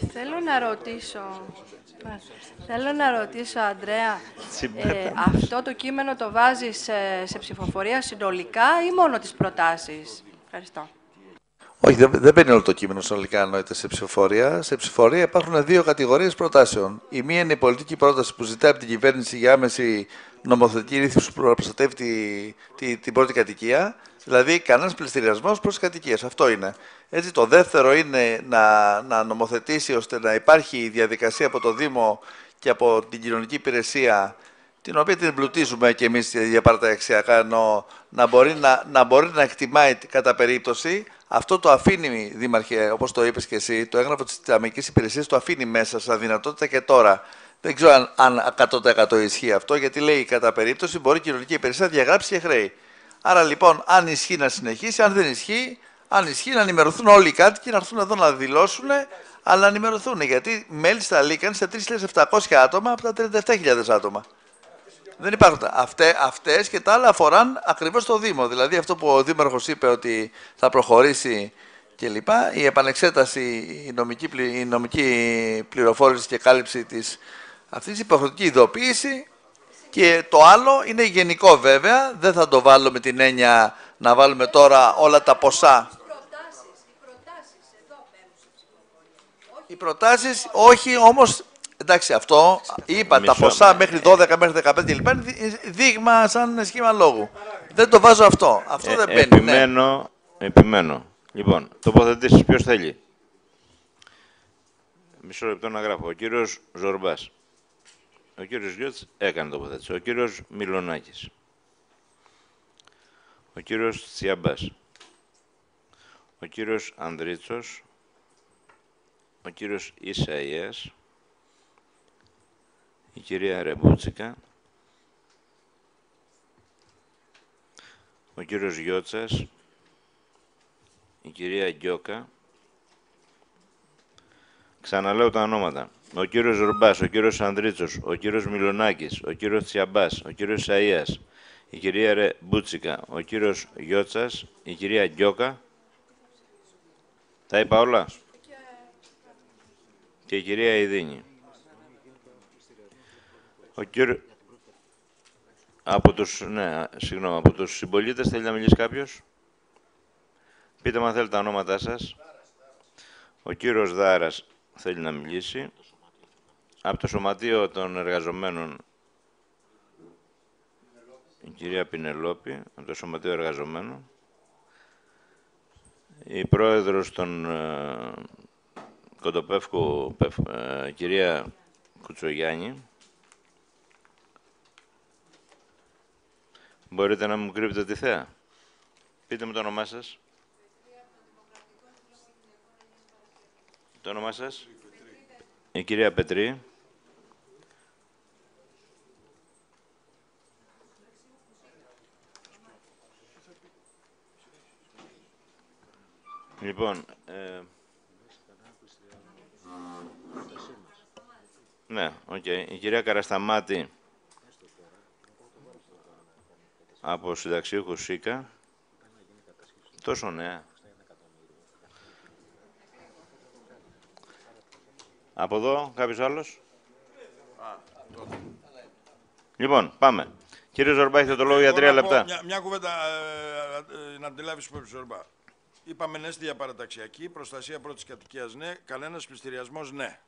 Θέλω να ρωτήσω, Ανδρέα, αυτό το κείμενο το βάζεις σε ψηφοφορία συνολικά ή μόνο τις προτάσεις? Ευχαριστώ. Όχι, δεν μπαίνει όλο το κείμενο συνολικά, εννοείται, σε ψηφοφορία. Σε ψηφοφορία υπάρχουν δύο κατηγορίες προτάσεων. Η μία είναι η πολιτική πρόταση που ζητάει από την κυβέρνηση για άμεση νομοθετική ρύθμιση που προστατεύει την πρώτη κατοικία. Δηλαδή, κανένας πληστηριασμός προς κατοικίες. Αυτό είναι. Έτσι, το δεύτερο είναι να νομοθετήσει ώστε να υπάρχει διαδικασία από το Δήμο και από την κοινωνική υπηρεσία, την οποία την εμπλουτίζουμε και εμείς διαπαραταξιακά, ενώ να μπορεί να εκτιμάει κατά περίπτωση. Αυτό το αφήνει, Δήμαρχε, όπως το είπες και εσύ, το έγγραφο της Ταμικής Υπηρεσίας το αφήνει μέσα σαν δυνατότητα και τώρα. Δεν ξέρω αν 100% ισχύει αυτό, γιατί λέει κατά περίπτωση μπορεί η κοινωνική υπηρεσία να διαγράψει και χρέη. Άρα λοιπόν, αν ισχύει να συνεχίσει, αν δεν ισχύει, να ενημερωθούν όλοι οι κάτοικοι, να έρθουν εδώ να δηλώσουν, αλλά να ενημερωθούν. Γιατί μέλη στα Λίκαν σε 3.700 άτομα από τα 37.000 άτομα. Δεν υπάρχουν. Αυτές και τα άλλα αφοράν ακριβώς το Δήμο. Δηλαδή αυτό που ο Δήμαρχος είπε ότι θα προχωρήσει κλπ. Η επανεξέταση, η νομική πληροφόρηση και κάλυψη αυτής η υποχρεωτική ειδοποίηση. Και το άλλο είναι γενικό βέβαια. Δεν θα το βάλω με την έννοια να βάλουμε τώρα όλα τα ποσά. Οι προτάσεις όχι, όμως. Εντάξει, αυτό είπα, τα ποσά μέχρι 12, μέχρι 15 κλπ. Είναι δείγμα σαν σχήμα λόγου. Δεν το βάζω αυτό. Αυτό δεν μπαίνει. Επιμένω. Λοιπόν, τοποθετήσεις. Ποιος θέλει? Μισό λεπτό να γράφω. Ο κύριος Ζορμπάς. Ο κύριος Γιώτς έκανε τοποθέτηση. Ο κύριος Μιλονάκης. Ο κύριος Τσιαμπάς. Ο κύριος Ανδρίτσος. Ο κύριος Ισαΐας. Η κυρία Ρεμπούτσικα, ο κύριος Γιώτσας, η κυρία Γκιόκα. Ξαναλέω τα ονόματα. Ο κύριος Ζορμπάς, ο κύριος Ανδρίτσος, ο κύριος Μιλονάκης, ο κύριος Τσιαμπάς, ο κύριος Ισαΐας, η κυρία Ρεμπούτσικα, ο κύριος Γιώτσας, η κυρία Γκιόκα. Τα είπα όλα. Και η κυρία Ιδίνη. Από τους συμπολίτες θέλει να μιλήσει κάποιος? Πείτε μου αν θέλετε τα ονόματά σας. Ο κύριος Δάρας θέλει να μιλήσει. Από το Σωματείο των Εργαζομένων, η κυρία Πινελόπη, από το Σωματείο Εργαζομένων. Η πρόεδρος των Κοντοπεύκου, κυρία Κουτσογιάννη. Μπορείτε να μου κρύβετε τη θέα? Πείτε μου το όνομά σας. Το όνομά σας. Η κυρία Πετρή. Λοιπόν, ναι, οκ. Η κυρία Καρασταμάτη από συνταξιούχους ΣΥΚΑ. Τόσο νέα. Από εδώ, κάποιος άλλος? Λοιπόν, πάμε. Κύριε Ζορμπά, έχετε το λόγο για 3 λεπτά. Μια κουβέντα να αντιλάβεις υπόψη, Ζορμπά. Είπαμε ναι στη διαπαραταξιακή, προστασία πρώτης κατοικίας ναι, κανένας πληστηριασμός ναι.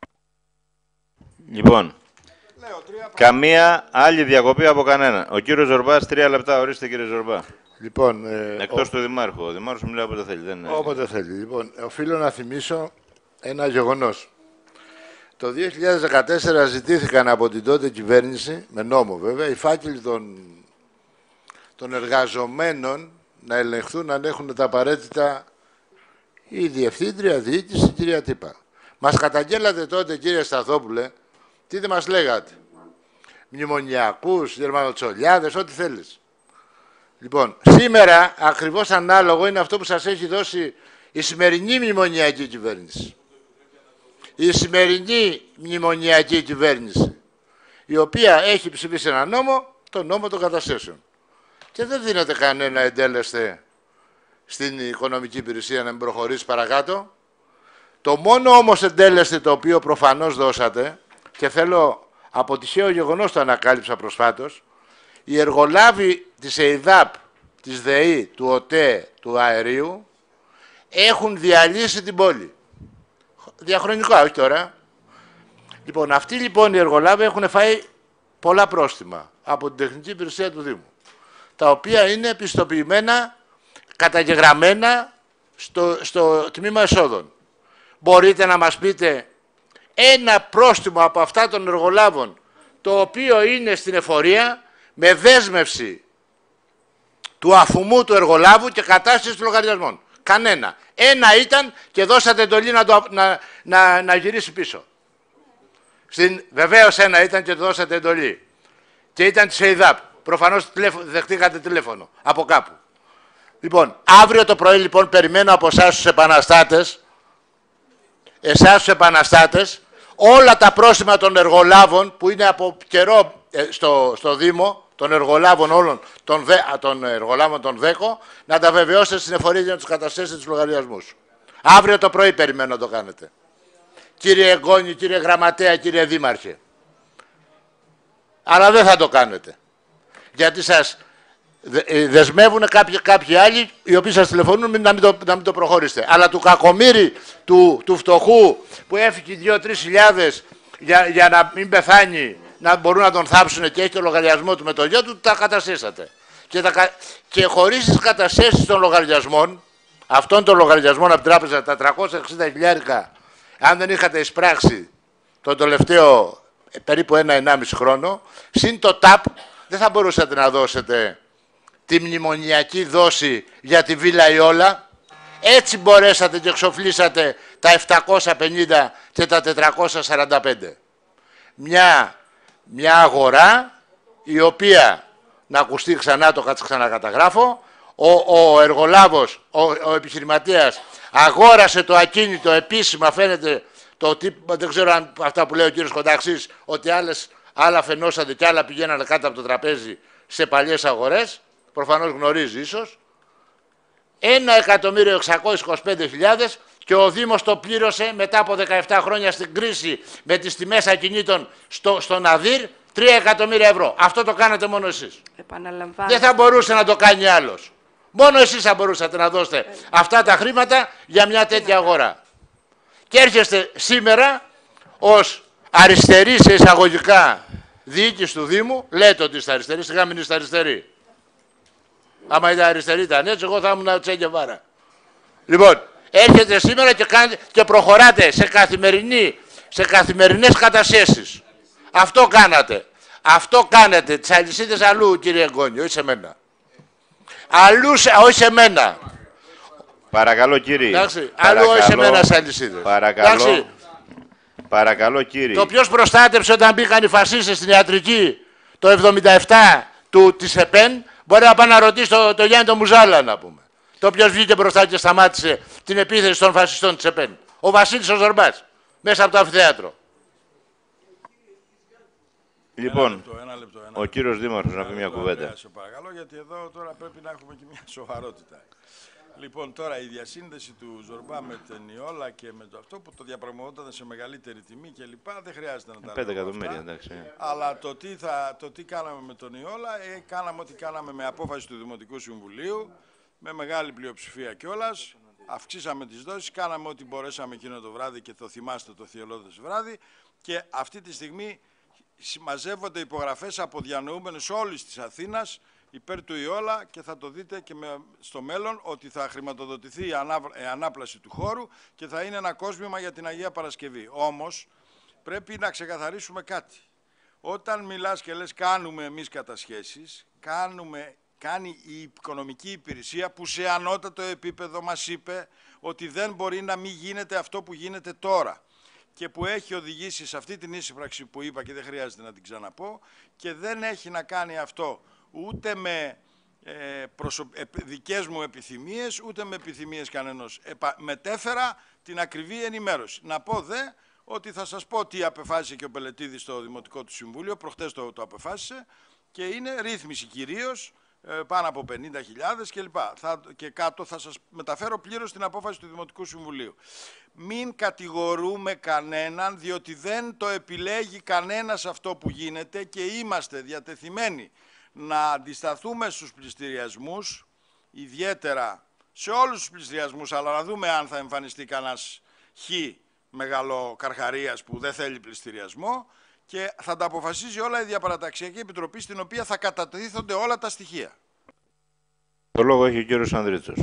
Λοιπόν, καμία άλλη διακοπή από κανένα. Ο κύριος Ζορμπάς, 3 λεπτά, ορίστε κύριε Ζορμπά. Λοιπόν, Εκτός του Δημάρχου. Ο Δημάρχος μιλάει όποτε θέλει. Δεν... Όποτε θέλει. Λοιπόν, οφείλω να θυμίσω ένα γεγονός. Το 2014 ζητήθηκαν από την τότε κυβέρνηση, με νόμο βέβαια, οι φάκελοι των εργαζομένων να ελεγχθούν αν έχουν τα απαραίτητα η διευθύντρια, διοίκηση, κυρία Τύπα. Μας καταγγέλατε τότε, κύριε Σταθόπουλε, τι δεν μας λέγατε. Μνημονιακούς, γερμανοτσολιάδες, ό,τι θέλεις. Λοιπόν, σήμερα ακριβώς ανάλογο είναι αυτό που σας έχει δώσει η σημερινή μνημονιακή κυβέρνηση. Η σημερινή μνημονιακή κυβέρνηση, η οποία έχει ψηφίσει ένα νόμο, τον νόμο των κατασχέσεων. Και δεν δίνεται κανένα εντέλεσθε στην οικονομική υπηρεσία να μην προχωρήσει παρακάτω. Το μόνο όμως εντέλεσθε το οποίο προφανώς δώσατε, και θέλω από τυχαίο γεγονός το ανακάλυψα προσφάτως, οι εργολάβοι της ΕΙΔΑΠ, της ΔΕΗ, του ΟΤΕ, του αερίου, έχουν διαλύσει την πόλη. Διαχρονικά, όχι τώρα. Λοιπόν, αυτοί λοιπόν οι εργολάβοι έχουν φάει πολλά πρόστιμα από την τεχνική υπηρεσία του Δήμου, τα οποία είναι πιστοποιημένα, καταγεγραμμένα στο τμήμα εσόδων. Μπορείτε να μας πείτε ένα πρόστιμο από αυτά των εργολάβων, το οποίο είναι στην εφορία, με δέσμευση του αφουμού του εργολάβου και κατάσταση των λογαριασμών. Κανένα. Ένα ήταν και δώσατε εντολή να γυρίσει πίσω. Βεβαίως ένα ήταν και δώσατε εντολή. Και ήταν της ΕΙΔΑΠ. Προφανώς δεχτήκατε τηλέφωνο από κάπου. Λοιπόν, αύριο το πρωί λοιπόν περιμένω από εσάς τους επαναστάτες, όλα τα πρόστιμα των εργολάβων που είναι από καιρό στο Δήμο, των εργολάβων όλων, των εργολάβων των ΔΕΚΟ, να τα βεβαιώσετε στην εφορία για να τους καταθέσετε τους λογαριασμούς. Αύριο το πρωί περιμένω να το κάνετε. Κύριε Εγκόνη, κύριε Γραμματέα, κύριε Δήμαρχε. Αλλά δεν θα το κάνετε. Γιατί σας δεσμεύουν κάποιοι άλλοι, οι οποίοι σας τηλεφωνούν να μην το προχωρήσετε. Αλλά του κακομοίρη, του φτωχού, που έφυγε 2-3 χιλιάδες για να μην πεθάνει, να μπορούν να τον θάψουν και έχει το λογαριασμό του με το γιο του, τα κατασχέσατε. Και χωρίς τις κατασχέσεις των λογαριασμών, αυτών των λογαριασμών από την τράπεζα, τα 360 χιλιάρικα, αν δεν είχατε εισπράξει τον τελευταίο περίπου 1-1,5 χρόνο, συν το ΤΑΠ, δεν θα μπορούσατε να δώσετε τη μνημονιακή δόση για τη Βίλα Ιόλα. Έτσι μπορέσατε και εξοφλήσατε τα 750 και τα 445. Μια αγορά η οποία, να ακουστεί ξανά, το ξανακαταγράφω, ο εργολάβος, ο επιχειρηματίας αγόρασε το ακίνητο επίσημα, φαίνεται, δεν ξέρω αν αυτά που λέει ο κύριος Κονταξής, ότι άλλα φαινόσατε και άλλα πηγαίνανε κάτω από το τραπέζι σε παλιές αγορές, προφανώς γνωρίζει ίσως, 1.625.000 και ο Δήμος το πλήρωσε μετά από 17 χρόνια στην κρίση με τις τιμές ακινήτων στον ΑΔΙΡ 3 εκατομμύρια ευρώ. Αυτό το κάνετε μόνο εσείς. Δεν θα μπορούσε να το κάνει άλλος. Μόνο εσείς θα μπορούσατε να δώσετε αυτά τα χρήματα για μια τέτοια αγορά. Και έρχεστε σήμερα ως αριστερή σε εισαγωγικά διοίκηση του Δήμου, λέτε ότι είστε αριστεροί, σιγά μην είστε αριστεροί. Άμα ήταν αριστεροί ήταν έτσι, εγώ θα ήμουν Τσε Γκεβάρα. Λοιπόν, έρχεται σήμερα και προχωράτε σε καθημερινές κατασχέσεις. Αυτό κάνατε. Αυτό κάνετε. Τις αλυσίδες αλλού, κύριε Εγκόνη, όχι σε μένα. Αλλού, όχι σε μένα. Παρακαλώ, κύριε. Εντάξει, αλλού όχι σε μένα στις αλυσίδες. Παρακαλώ. Παρακαλώ, κύριε. Το ποιος προστάτεψε όταν μπήκαν οι φασίστες στην ιατρική το 1977 της ΕΠΕΝ, μπορεί να πάει να ρωτήσει το Γιάννη τον Μουζάλα, να πούμε. Το ποιος βγήκε μπροστά και σταμάτησε την επίθεση των φασιστών της ΕΠΕΝ. Ο Βασίλης ο Ζορμπάς, μέσα από το αμφιθέατρο. Λοιπόν, ο κύριος Δήμαρχος να πει μια κουβέντα. Σε παρακαλώ, γιατί εδώ τώρα πρέπει να έχουμε και μια σοβαρότητα. Λοιπόν, τώρα η διασύνδεση του Ζορμπά με την Ιόλα και με το αυτό που το διαπραγματεύονταν σε μεγαλύτερη τιμή κλπ. Δεν χρειάζεται να τα 5 εκατομμύρια, εντάξει. Αλλά το τι κάναμε με τον Ιόλα, κάναμε ό,τι κάναμε με απόφαση του Δημοτικού Συμβουλίου, με μεγάλη πλειοψηφία κιόλας. Αυξήσαμε τις δόσεις, κάναμε ό,τι μπορέσαμε εκείνο το βράδυ και το θυμάστε το θειολώδες βράδυ. Και αυτή τη στιγμή συμμαζεύονται υπογραφές από διανοούμενους όλης της Αθήνας υπέρ του Ιόλα και θα το δείτε και στο μέλλον ότι θα χρηματοδοτηθεί η ανάπλαση του χώρου και θα είναι ένα κόσμημα για την Αγία Παρασκευή. Όμως πρέπει να ξεκαθαρίσουμε κάτι. Όταν μιλάς και λες κάνουμε εμείς κατασχέσεις, κάνει η οικονομική υπηρεσία που σε ανώτατο επίπεδο μας είπε ότι δεν μπορεί να μην γίνεται αυτό που γίνεται τώρα και που έχει οδηγήσει σε αυτή την ίσπραξη που είπα και δεν χρειάζεται να την ξαναπώ και δεν έχει να κάνει αυτό ούτε με δικές μου επιθυμίες ούτε με επιθυμίες κανενός. Μετέφερα την ακριβή ενημέρωση. Να πω δε ότι θα σας πω τι απεφάσισε και ο Πελετίδης στο Δημοτικό του Συμβούλιο, προχτές το απεφάσισε και είναι ρύθμιση κυρίως, πάνω από 50.000 κλπ. Και κάτω θα σας μεταφέρω πλήρως την απόφαση του Δημοτικού Συμβουλίου. Μην κατηγορούμε κανέναν, διότι δεν το επιλέγει κανένας αυτό που γίνεται και είμαστε διατεθειμένοι να αντισταθούμε στους πληστηριασμούς, ιδιαίτερα σε όλους τους πληστηριασμούς, αλλά να δούμε αν θα εμφανιστεί κανένας μεγαλοκαρχαρίας που δεν θέλει πληστηριασμό και θα τα αποφασίζει όλα η Διαπαραταξιακή Επιτροπή, στην οποία θα κατατίθονται όλα τα στοιχεία. Το λόγο έχει ο κύριος Ανδρίτσος.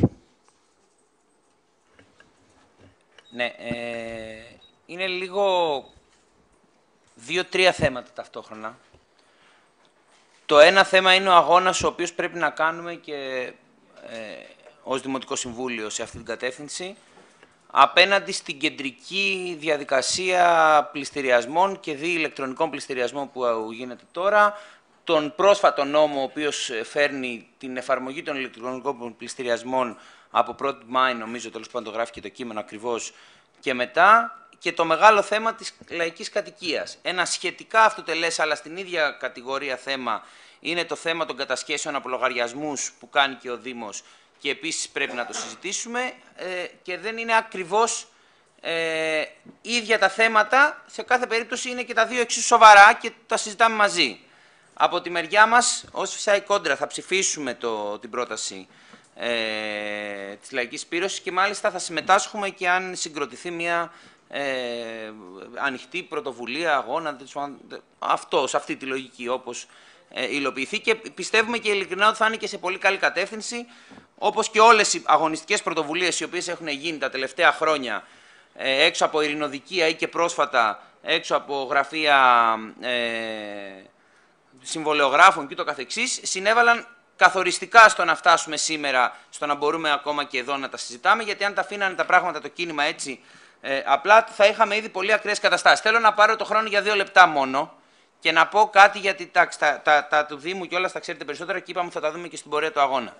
Ναι, είναι λίγο 2-3 θέματα ταυτόχρονα. Το ένα θέμα είναι ο αγώνας ο οποίος πρέπει να κάνουμε και ως Δημοτικό Συμβούλιο σε αυτή την κατεύθυνση, απέναντι στην κεντρική διαδικασία πληστηριασμών και ηλεκτρονικών πληστηριασμών που γίνεται τώρα, τον πρόσφατο νόμο ο οποίος φέρνει την εφαρμογή των ηλεκτρονικών πληστηριασμών από 1η Μάη, νομίζω, τέλος πάντων το γράφει και το κείμενο ακριβώς, και μετά, και το μεγάλο θέμα της λαϊκής κατοικίας. Ένα σχετικά αυτοτελές, αλλά στην ίδια κατηγορία θέμα, είναι το θέμα των κατασχέσεων από λογαριασμούς που κάνει και ο Δήμος, και επίσης πρέπει να το συζητήσουμε και δεν είναι ακριβώς ίδια τα θέματα. Σε κάθε περίπτωση είναι και τα δύο εξίσου σοβαρά και τα συζητάμε μαζί. Από τη μεριά μας, ως φυσικά κόντρα, θα ψηφίσουμε την πρόταση της λαϊκής πύρωσης και μάλιστα θα συμμετάσχουμε και αν συγκροτηθεί μια ανοιχτή πρωτοβουλία, αγώνα, σε αυτή τη λογική όπως υλοποιηθεί, και πιστεύουμε και ειλικρινά ότι θα είναι και σε πολύ καλή κατεύθυνση, όπως και όλες οι αγωνιστικές πρωτοβουλίες οι οποίες έχουν γίνει τα τελευταία χρόνια έξω από ειρηνοδικεία ή και πρόσφατα έξω από γραφεία συμβολεογράφων και ούτω καθεξής, συνέβαλαν καθοριστικά στο να φτάσουμε σήμερα, στο να μπορούμε ακόμα και εδώ να τα συζητάμε, γιατί αν τα αφήνανε τα πράγματα το κίνημα έτσι απλά, θα είχαμε ήδη πολύ ακραίες καταστάσεις. Θέλω να πάρω το χρόνο για 2 λεπτά μόνο και να πω κάτι, γιατί τα του Δήμου και όλα τα ξέρετε περισσότερα και είπαμε θα τα δούμε και στην πορεία του αγώνα.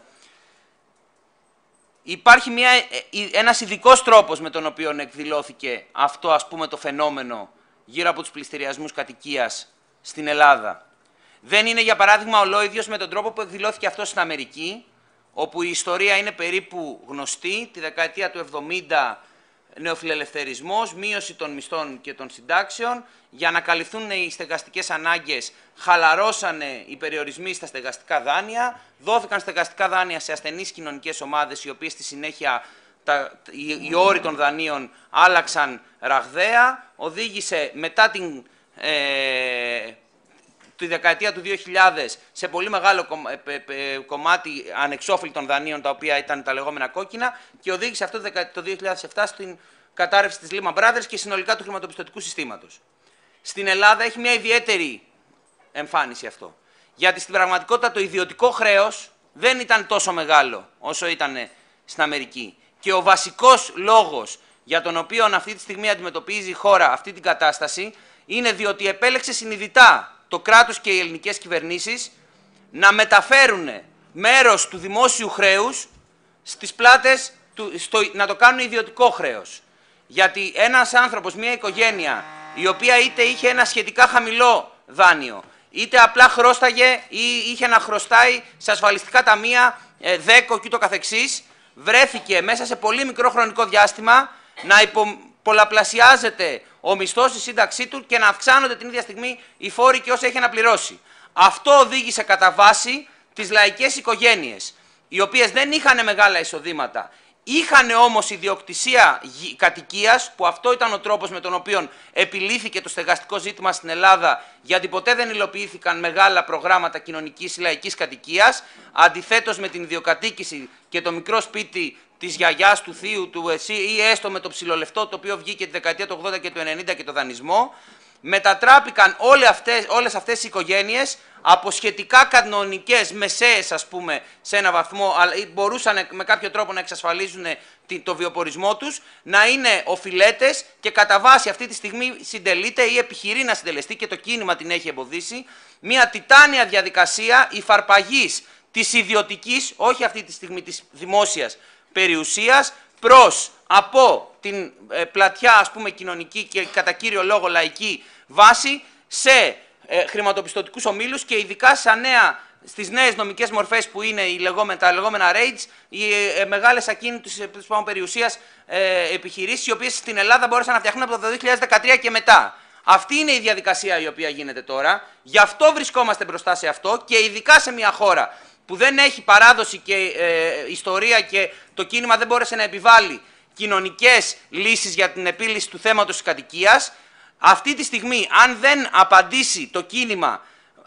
Υπάρχει ένας ειδικός τρόπος με τον οποίο εκδηλώθηκε αυτό, ας πούμε, το φαινόμενο γύρω από τους πληστηριασμούς κατοικίας στην Ελλάδα. Δεν είναι, για παράδειγμα, ολόιδιος με τον τρόπο που εκδηλώθηκε αυτό στην Αμερική, όπου η ιστορία είναι περίπου γνωστή. Τη δεκαετία του 70, νεοφιλελευθερισμός, μείωση των μισθών και των συντάξεων. Για να καλυφθούν οι στεγαστικές ανάγκες, χαλαρώσανε οι περιορισμοί στα στεγαστικά δάνεια, δόθηκαν στεγαστικά δάνεια σε ασθενείς κοινωνικές ομάδες, οι οποίες στη συνέχεια οι όροι των δανείων άλλαξαν ραγδαία, οδήγησε μετά τη δεκαετία του 2000 σε πολύ μεγάλο κομμάτι ανεξόφλητων δανείων, τα οποία ήταν τα λεγόμενα κόκκινα, και οδήγησε αυτό το 2007 στην κατάρρευση της Lehman Brothers και συνολικά του χρηματοπιστωτικού συστήματος. Στην Ελλάδα έχει μια ιδιαίτερη εμφάνιση αυτό, γιατί στην πραγματικότητα το ιδιωτικό χρέος δεν ήταν τόσο μεγάλο όσο ήταν στην Αμερική. Και ο βασικός λόγος για τον οποίο αυτή τη στιγμή αντιμετωπίζει η χώρα αυτή την κατάσταση είναι διότι επέλεξε συνειδητά το κράτος και οι ελληνικές κυβερνήσεις να μεταφέρουν μέρος του δημόσιου χρέους στις πλάτες, να το κάνουν ιδιωτικό χρέος. Γιατί ένας άνθρωπος, μια οικογένεια, η οποία είτε είχε ένα σχετικά χαμηλό δάνειο, είτε απλά χρώσταγε ή είχε να χρωστάει σε ασφαλιστικά ταμεία, δέκο και ούτω καθεξής, βρέθηκε μέσα σε πολύ μικρό χρονικό διάστημα να πολλαπλασιάζεται ο μισθός στη σύνταξή του και να αυξάνονται την ίδια στιγμή οι φόροι και όσα έχει να πληρώσει. Αυτό οδήγησε κατά βάση τις λαϊκές οικογένειες, οι οποίες δεν είχαν μεγάλα εισοδήματα είχαν όμως ιδιοκτησία κατοικίας, που αυτό ήταν ο τρόπος με τον οποίο επιλύθηκε το στεγαστικό ζήτημα στην Ελλάδα, γιατί ποτέ δεν υλοποιήθηκαν μεγάλα προγράμματα κοινωνικής ή λαϊκής κατοικίας, αντιθέτως με την ιδιοκατοίκηση και το μικρό σπίτι της γιαγιάς, του θείου, του εσύ, ή έστω με το ψιλολευτό, το οποίο βγήκε τη δεκαετία του 80 και του 90 και το δανεισμό, μετατράπηκαν όλες αυτές οι οικογένειες από σχετικά κανονικές, μεσαίες ας πούμε, σε ένα βαθμό, αλλά μπορούσαν με κάποιο τρόπο να εξασφαλίζουν το βιοπορισμό τους, να είναι οφειλέτες και κατά βάση αυτή τη στιγμή συντελείται ή επιχειρεί να συντελεστεί, και το κίνημα την έχει εμποδίσει, μια τιτάνια διαδικασία υφαρπαγής της ιδιωτικής, όχι αυτή τη στιγμή της δημόσιας περιουσίας, προς από την πλατιά ας πούμε κοινωνική και κατά κύριο λόγο λαϊκή βάση σε χρηματοπιστωτικούς ομίλους, και ειδικά στις νέες νομικές μορφές που είναι τα λεγόμενα REITs, οι μεγάλες ακίνητες περιουσίας επιχειρήσεις, οι οποίες στην Ελλάδα μπόρεσαν να φτιαχτούν από το 2013 και μετά. Αυτή είναι η διαδικασία η οποία γίνεται τώρα. Γι' αυτό βρισκόμαστε μπροστά σε αυτό, και ειδικά σε μια χώρα που δεν έχει παράδοση και ιστορία, και το κίνημα δεν μπόρεσε να επιβάλλει κοινωνικές λύσεις για την επίλυση του θέματος της κατοικίας. Αυτή τη στιγμή, αν δεν απαντήσει το κίνημα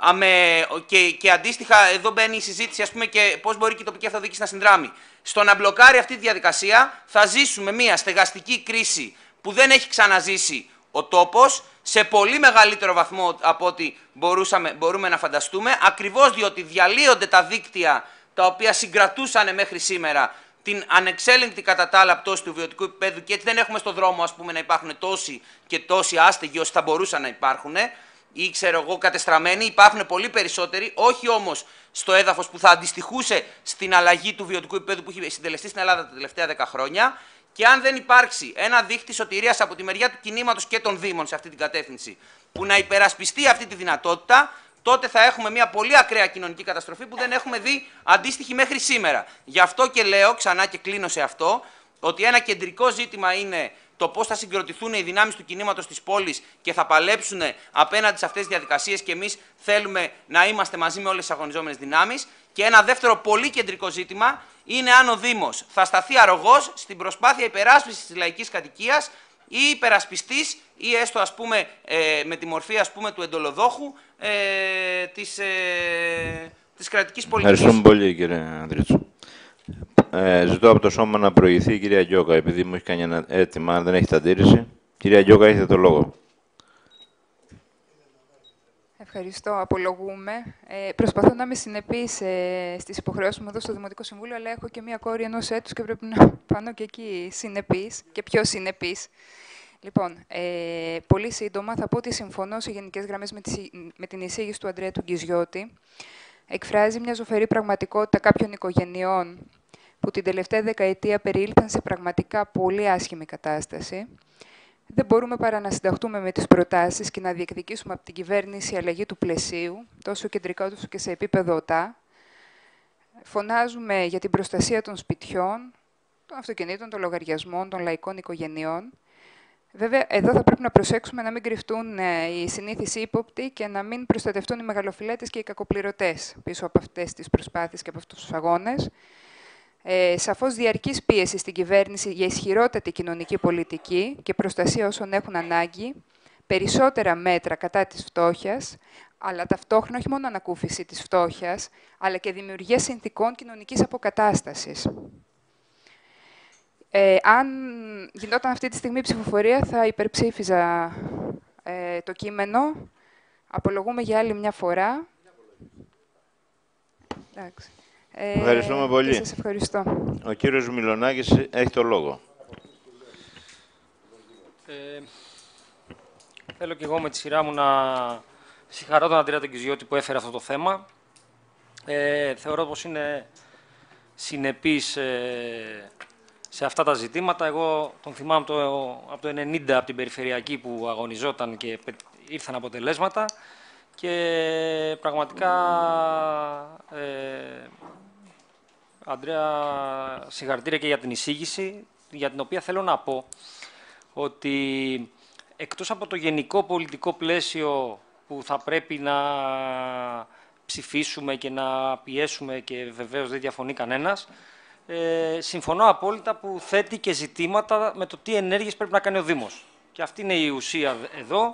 και αντίστοιχα εδώ μπαίνει η συζήτηση, ας πούμε, και πώς μπορεί και η τοπική αυτοδιοίκηση να συνδράμει, στο να μπλοκάρει αυτή τη διαδικασία, θα ζήσουμε μια στεγαστική κρίση που δεν έχει ξαναζήσει ο τόπος, σε πολύ μεγαλύτερο βαθμό από ό,τι μπορούμε να φανταστούμε, ακριβώς διότι διαλύονται τα δίκτυα τα οποία συγκρατούσαν μέχρι σήμερα την ανεξέλεγκτη κατά τα άλλα πτώση του βιωτικού επίπεδου, και έτσι δεν έχουμε στο δρόμο, ας πούμε, να υπάρχουν τόσοι και τόσοι άστεγοι όσοι θα μπορούσαν να υπάρχουν, ή ξέρω εγώ κατεστραμμένοι. Υπάρχουν πολύ περισσότεροι, όχι όμως στο έδαφος που θα αντιστοιχούσε στην αλλαγή του βιωτικού επίπεδου που έχει συντελεστεί στην Ελλάδα τα τελευταία 10 χρόνια. Και αν δεν υπάρξει ένα δίχτυ σωτηρίας από τη μεριά του κινήματος και των Δήμων σε αυτή την κατεύθυνση, που να υπερασπιστεί αυτή τη δυνατότητα, τότε θα έχουμε μια πολύ ακραία κοινωνική καταστροφή που δεν έχουμε δει αντίστοιχη μέχρι σήμερα. Γι' αυτό και λέω, ξανά και κλείνω σε αυτό, ότι ένα κεντρικό ζήτημα είναι το πώς θα συγκροτηθούν οι δυνάμεις του κινήματος της πόλης και θα παλέψουν απέναντι σε αυτές τις διαδικασίες, και εμείς θέλουμε να είμαστε μαζί με όλες τις αγωνιζόμενες δυνάμεις. Και ένα δεύτερο πολύ κεντρικό ζήτημα είναι αν ο Δήμος θα σταθεί αρρωγός στην προσπάθεια υπεράσπισης της λαϊκής κατοικίας, ή υπερασπιστής, ή έστω ας πούμε με τη μορφή ας πούμε του εντολοδόχου της κρατικής πολιτικής. Ευχαριστούμε πολύ, κύριε Ανδρίτσου. Ζητώ από το Σώμα να προηγηθεί η κυρία Γιώκα, επειδή μου έχει κάνει ένα αίτημα, αν δεν έχετε αντίρρηση. Κυρία Γιώκα, έχετε το λόγο. Ευχαριστώ. Απολογούμε. Προσπαθώ να είμαι συνεπής στις υποχρεώσεις μου εδώ στο Δημοτικό Συμβούλιο, αλλά έχω και μία κόρη 1 έτους και πρέπει να πάνω και εκεί συνεπής και πιο συνεπής. Λοιπόν, πολύ σύντομα θα πω ότι συμφωνώ σε γενικές γραμμές με την εισήγηση του Ανδρέα του Γκυζιώτη. Εκφράζει μια ζωφερή πραγματικότητα κάποιων οικογενειών που την τελευταία δεκαετία περιήλθαν σε πραγματικά πολύ άσχημη κατάσταση. Δεν μπορούμε παρά να συνταχτούμε με τις προτάσεις και να διεκδικήσουμε από την κυβέρνηση αλλαγή του πλαισίου, τόσο κεντρικά όσο και σε επίπεδο ΟΤΑ. Φωνάζουμε για την προστασία των σπιτιών, των αυτοκινήτων, των λογαριασμών, των λαϊκών οικογενειών. Βέβαια, εδώ θα πρέπει να προσέξουμε να μην κρυφτούν οι συνήθεις ύποπτοι και να μην προστατευτούν οι μεγαλοφιλέτες και οι κακοπληρωτές πίσω από αυτές τις προσπάθειες και από αυτούς τους αγώνες. Σαφώς διαρκής πίεση στην κυβέρνηση για ισχυρότατη κοινωνική πολιτική και προστασία όσων έχουν ανάγκη, περισσότερα μέτρα κατά της φτώχειας, αλλά ταυτόχρονα όχι μόνο ανακούφιση της φτώχειας, αλλά και δημιουργία συνθηκών κοινωνικής αποκατάστασης. Αν γινόταν αυτή τη στιγμή η ψηφοφορία, θα υπερψήφιζα το κείμενο. Απολογούμε για άλλη μια φορά. Εντάξει. Ευχαριστούμε πολύ. Σας ευχαριστώ. Ο κύριος Μιλονάκης έχει το λόγο. Θέλω και εγώ με τη σειρά μου να συγχαρώ τον Ανδρέα τον Γκυζιώτη που έφερε αυτό το θέμα. Θεωρώ πως είναι συνεπής σε αυτά τα ζητήματα. Εγώ τον θυμάμαι από το 1990, από την περιφερειακή που αγωνιζόταν και ήρθαν αποτελέσματα. Και πραγματικά, Ανδρέα, συγχαρητήρια και για την εισήγηση, για την οποία θέλω να πω ότι εκτός από το γενικό πολιτικό πλαίσιο που θα πρέπει να ψηφίσουμε και να πιέσουμε, και βεβαίως δεν διαφωνεί κανένας, συμφωνώ απόλυτα που θέτει και ζητήματα με το τι ενέργειες πρέπει να κάνει ο Δήμος. Και αυτή είναι η ουσία εδώ,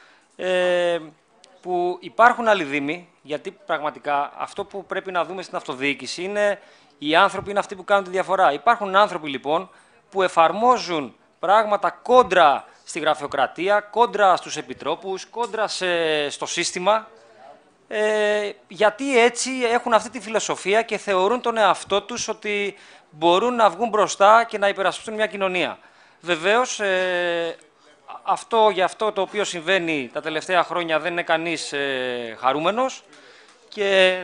που υπάρχουν άλλοι Δήμοι, γιατί πραγματικά αυτό που πρέπει να δούμε στην αυτοδιοίκηση είναι οι άνθρωποι είναι αυτοί που κάνουν τη διαφορά. Υπάρχουν άνθρωποι λοιπόν που εφαρμόζουν πράγματα κόντρα στη γραφειοκρατία, κόντρα στους επιτρόπους, κόντρα στο σύστημα, γιατί έτσι έχουν αυτή τη φιλοσοφία και θεωρούν τον εαυτό τους ότι μπορούν να βγουν μπροστά και να υπερασπιστούν μια κοινωνία. Βεβαίως, για αυτό το οποίο συμβαίνει τα τελευταία χρόνια δεν είναι κανείς χαρούμενος και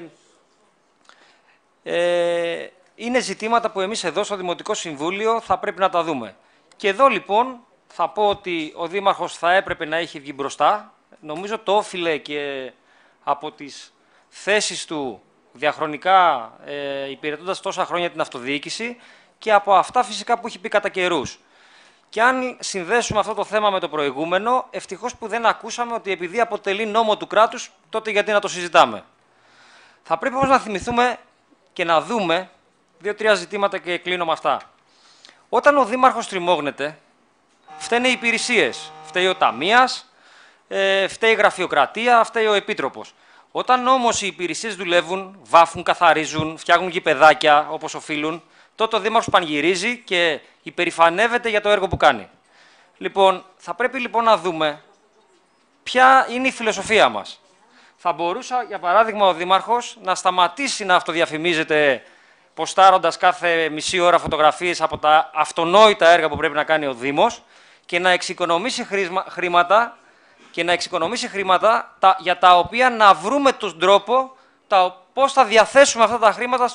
είναι ζητήματα που εμείς εδώ στο Δημοτικό Συμβούλιο θα πρέπει να τα δούμε. Και εδώ λοιπόν θα πω ότι ο Δήμαρχος θα έπρεπε να έχει βγει μπροστά. Νομίζω το όφιλε και από τις θέσεις του διαχρονικά υπηρετώντας τόσα χρόνια την αυτοδιοίκηση και από αυτά φυσικά που έχει πει κατά καιρούς. Και αν συνδέσουμε αυτό το θέμα με το προηγούμενο, ευτυχώς που δεν ακούσαμε ότι επειδή αποτελεί νόμο του κράτους, τότε γιατί να το συζητάμε. Θα πρέπει όμως να θυμηθούμε και να δούμε 2-3 ζητήματα και κλείνω με αυτά. Όταν ο Δήμαρχος τριμώγνεται, φταίνε οι υπηρεσίες. Φταίει ο ταμείας, φταίει η γραφειοκρατία, φταίει ο επίτροπος. Όταν όμως οι υπηρεσίες δουλεύουν, βάφουν, καθαρίζουν, φτιάχνουν γηπεδάκια όπως οφείλουν, τότε ο Δήμαρχος πανηγυρίζει και υπερηφανεύεται για το έργο που κάνει. Λοιπόν, θα πρέπει λοιπόν να δούμε ποια είναι η φιλοσοφία μας. Θα μπορούσα, για παράδειγμα, ο Δήμαρχος να σταματήσει να αυτοδιαφημίζεται ποστάροντας κάθε μισή ώρα φωτογραφίες από τα αυτονόητα έργα που πρέπει να κάνει ο Δήμος και να εξοικονομήσει χρήματα, για τα οποία να βρούμε τον τρόπο πώς θα διαθέσουμε αυτά τα χρήματα